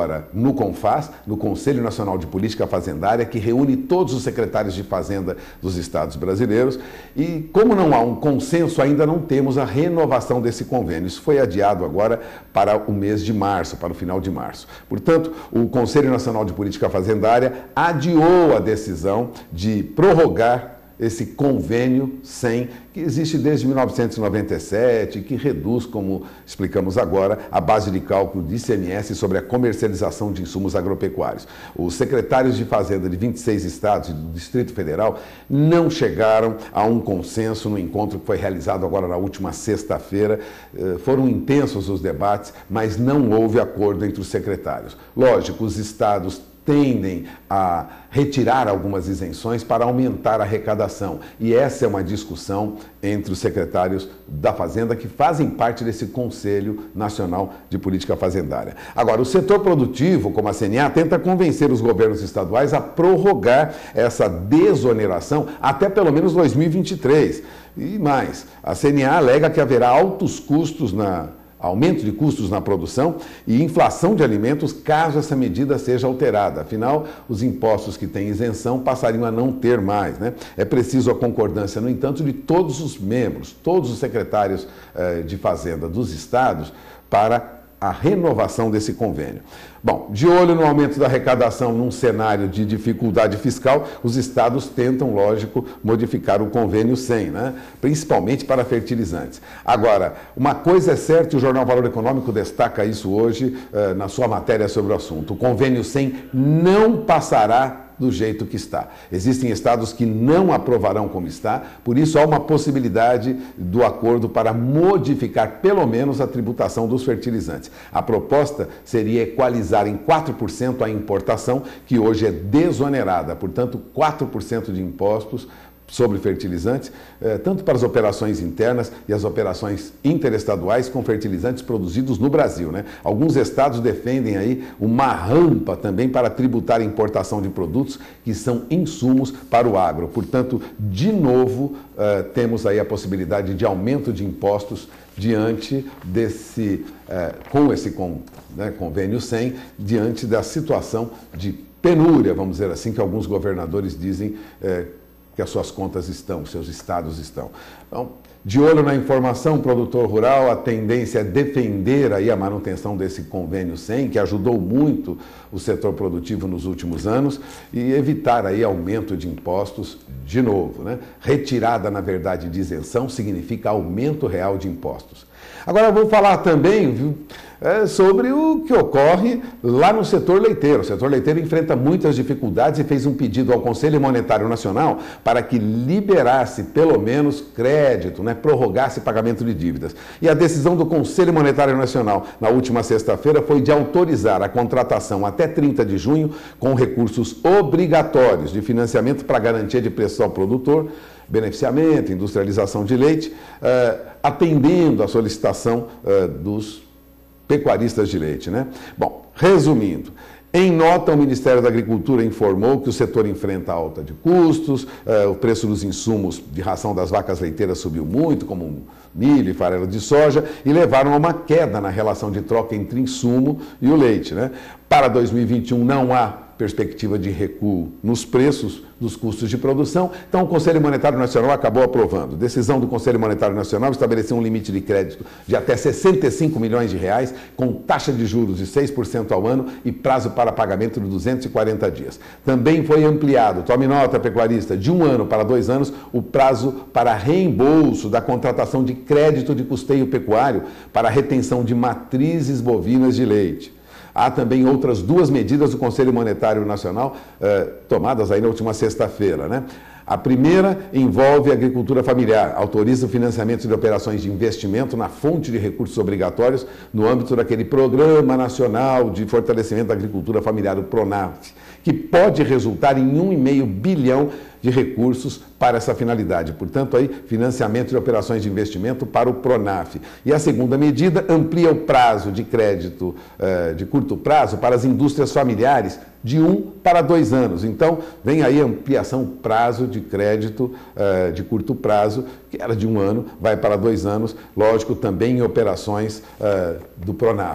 S25: no CONFAS, no Conselho Nacional de Política Fazendária, que reúne todos os secretários de Fazenda dos estados brasileiros. E como não há um consenso, ainda não temos a renovação desse convênio. Isso foi adiado agora para o mês de março, para o final de março. Portanto, o Conselho Nacional de Política Fazendária adiou a decisão de prorrogar esse convênio cem, que existe desde mil novecentos e noventa e sete, que reduz, como explicamos agora, a base de cálculo de I C M S sobre a comercialização de insumos agropecuários. Os secretários de Fazenda de vinte e seis estados e do Distrito Federal não chegaram a um consenso no encontro que foi realizado agora na última sexta-feira. Foram intensos os debates, mas não houve acordo entre os secretários. Lógico, os estados tendem a retirar algumas isenções para aumentar a arrecadação. E essa é uma discussão entre os secretários da Fazenda que fazem parte desse Conselho Nacional de Política Fazendária. Agora, o setor produtivo, como a C N A, tenta convencer os governos estaduais a prorrogar essa desoneração até pelo menos dois mil e vinte e três. E mais, a C N A alega que haverá altos custos na aumento de custos na produção e inflação de alimentos caso essa medida seja alterada. Afinal, os impostos que têm isenção passariam a não ter mais, né? É preciso a concordância, no entanto, de todos os membros, todos os secretários eh, de Fazenda dos estados para a renovação desse convênio. Bom, de olho no aumento da arrecadação num cenário de dificuldade fiscal, os estados tentam, lógico, modificar o convênio cem, né? Principalmente para fertilizantes. Agora, uma coisa é certa, e o Jornal Valor Econômico destaca isso hoje eh, na sua matéria sobre o assunto: o convênio cem não passará do jeito que está. Existem estados que não aprovarão como está, por isso há uma possibilidade do acordo para modificar pelo menos a tributação dos fertilizantes. A proposta seria equalizar em quatro por cento a importação, que hoje é desonerada, portanto, quatro por cento de impostos sobre fertilizantes, eh, tanto para as operações internas e as operações interestaduais com fertilizantes produzidos no Brasil, né? Alguns estados defendem aí uma rampa também para tributar a importação de produtos que são insumos para o agro. Portanto, de novo, eh, temos aí a possibilidade de aumento de impostos diante desse, eh, com esse com, né, convênio cem, diante da situação de penúria, vamos dizer assim, que alguns governadores dizem eh, que as suas contas estão, seus estados estão. Então, de olho na informação, produtor rural, a tendência é defender aí a manutenção desse convênio cem, que ajudou muito o setor produtivo nos últimos anos, e evitar aí aumento de impostos de novo, né? Retirada, na verdade, de isenção significa aumento real de impostos. Agora, eu vou falar também, viu, é, sobre o que ocorre lá no setor leiteiro. O setor leiteiro enfrenta muitas dificuldades e fez um pedido ao Conselho Monetário Nacional para que liberasse pelo menos crédito, né, prorrogasse pagamento de dívidas. E a decisão do Conselho Monetário Nacional na última sexta-feira foi de autorizar a contratação até trinta de junho com recursos obrigatórios de financiamento para garantia de preço ao produtor, beneficiamento, industrialização de leite, uh, atendendo à solicitação uh, dos pecuaristas de leite, né? Bom, resumindo, em nota, o Ministério da Agricultura informou que o setor enfrenta alta de custos, uh, o preço dos insumos de ração das vacas leiteiras subiu muito, como milho e farelo de soja, e levaram a uma queda na relação de troca entre insumo e o leite, né? Para dois mil e vinte e um não há perspectiva de recuo nos preços dos custos de produção, então o Conselho Monetário Nacional acabou aprovando. Decisão do Conselho Monetário Nacional estabeleceu um limite de crédito de até sessenta e cinco milhões de reais, com taxa de juros de seis por cento ao ano e prazo para pagamento de duzentos e quarenta dias. Também foi ampliado, tome nota, pecuarista, de um ano para dois anos, o prazo para reembolso da contratação de crédito de custeio pecuário para a retenção de matrizes bovinas de leite. Há também outras duas medidas do Conselho Monetário Nacional eh, tomadas aí na última sexta-feira, né? A primeira envolve a agricultura familiar, autoriza o financiamento de operações de investimento na fonte de recursos obrigatórios no âmbito daquele Programa Nacional de Fortalecimento da Agricultura Familiar, o PRONAF, que pode resultar em um vírgula cinco bilhão de recursos para essa finalidade. Portanto, aí, financiamento de operações de investimento para o PRONAF. E a segunda medida amplia o prazo de crédito eh, de curto prazo para as indústrias familiares de um para dois anos. Então, vem aí a ampliação prazo de crédito eh, de curto prazo, que era de um ano, vai para dois anos, lógico, também em operações eh, do PRONAF.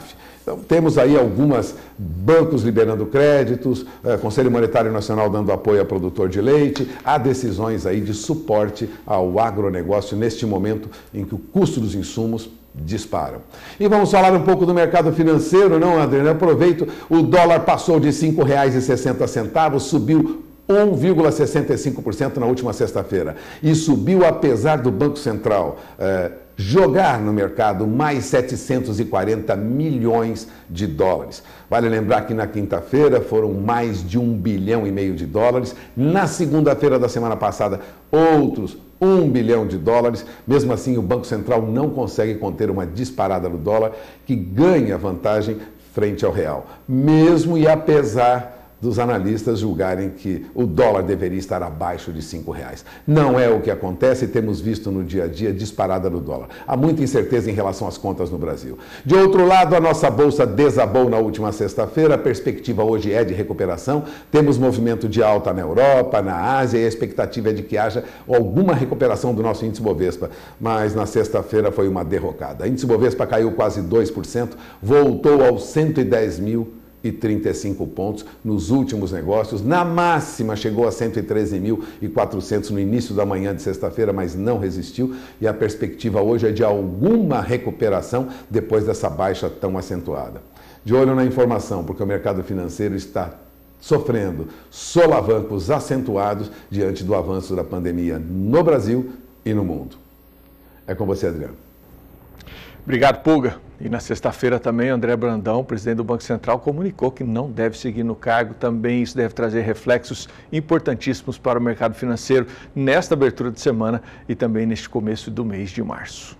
S25: Então, temos aí algumas bancos liberando créditos, eh, Conselho Monetário Nacional dando apoio ao produtor de leite, há decisões aí de suporte ao agronegócio neste momento em que o custo dos insumos disparam. E vamos falar um pouco do mercado financeiro, não, Adriano? Aproveito, o dólar passou de cinco reais e sessenta centavos, subiu um vírgula sessenta e cinco por cento na última sexta-feira. E subiu apesar do Banco Central eh, jogar no mercado mais setecentos e quarenta milhões de dólares. Vale lembrar que na quinta-feira foram mais de um bilhão e meio de dólares. Na segunda-feira da semana passada, outros um bilhão de dólares. Mesmo assim, o Banco Central não consegue conter uma disparada no dólar, que ganha vantagem frente ao real. Mesmo e apesar dos analistas julgarem que o dólar deveria estar abaixo de cinco reais. Não é o que acontece e temos visto no dia a dia disparada no dólar. Há muita incerteza em relação às contas no Brasil. De outro lado, a nossa bolsa desabou na última sexta-feira, a perspectiva hoje é de recuperação. Temos movimento de alta na Europa, na Ásia e a expectativa é de que haja alguma recuperação do nosso índice Bovespa. Mas na sexta-feira foi uma derrocada. O índice Bovespa caiu quase dois por cento, voltou aos cento e dez mil e trinta e cinco pontos nos últimos negócios. Na máxima chegou a cento e treze mil e quatrocentos no início da manhã de sexta-feira, mas não resistiu e a perspectiva hoje é de alguma recuperação depois dessa baixa tão acentuada. De olho na informação, porque o mercado financeiro está sofrendo solavancos acentuados diante do avanço da pandemia no Brasil e no mundo. É com você, Adriano.
S1: Obrigado, Pulga. E na sexta-feira também, André Brandão, presidente do Banco Central, comunicou que não deve seguir no cargo. Também isso deve trazer reflexos importantíssimos para o mercado financeiro nesta abertura de semana e também neste começo do mês de março.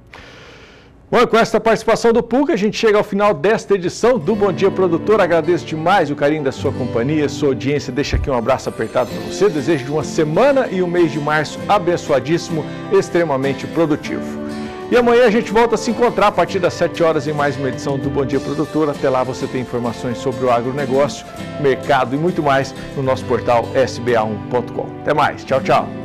S1: Bom, com esta participação do Pulga, a gente chega ao final desta edição do Bom Dia Produtor. Agradeço demais o carinho da sua companhia, sua audiência. Deixa aqui um abraço apertado para você. Desejo de uma semana e um mês de março abençoadíssimo, extremamente produtivo. E amanhã a gente volta a se encontrar a partir das sete horas em mais uma edição do Bom Dia Produtor. Até lá você tem informações sobre o agronegócio, mercado e muito mais no nosso portal S B A um ponto com. Até mais. Tchau, tchau.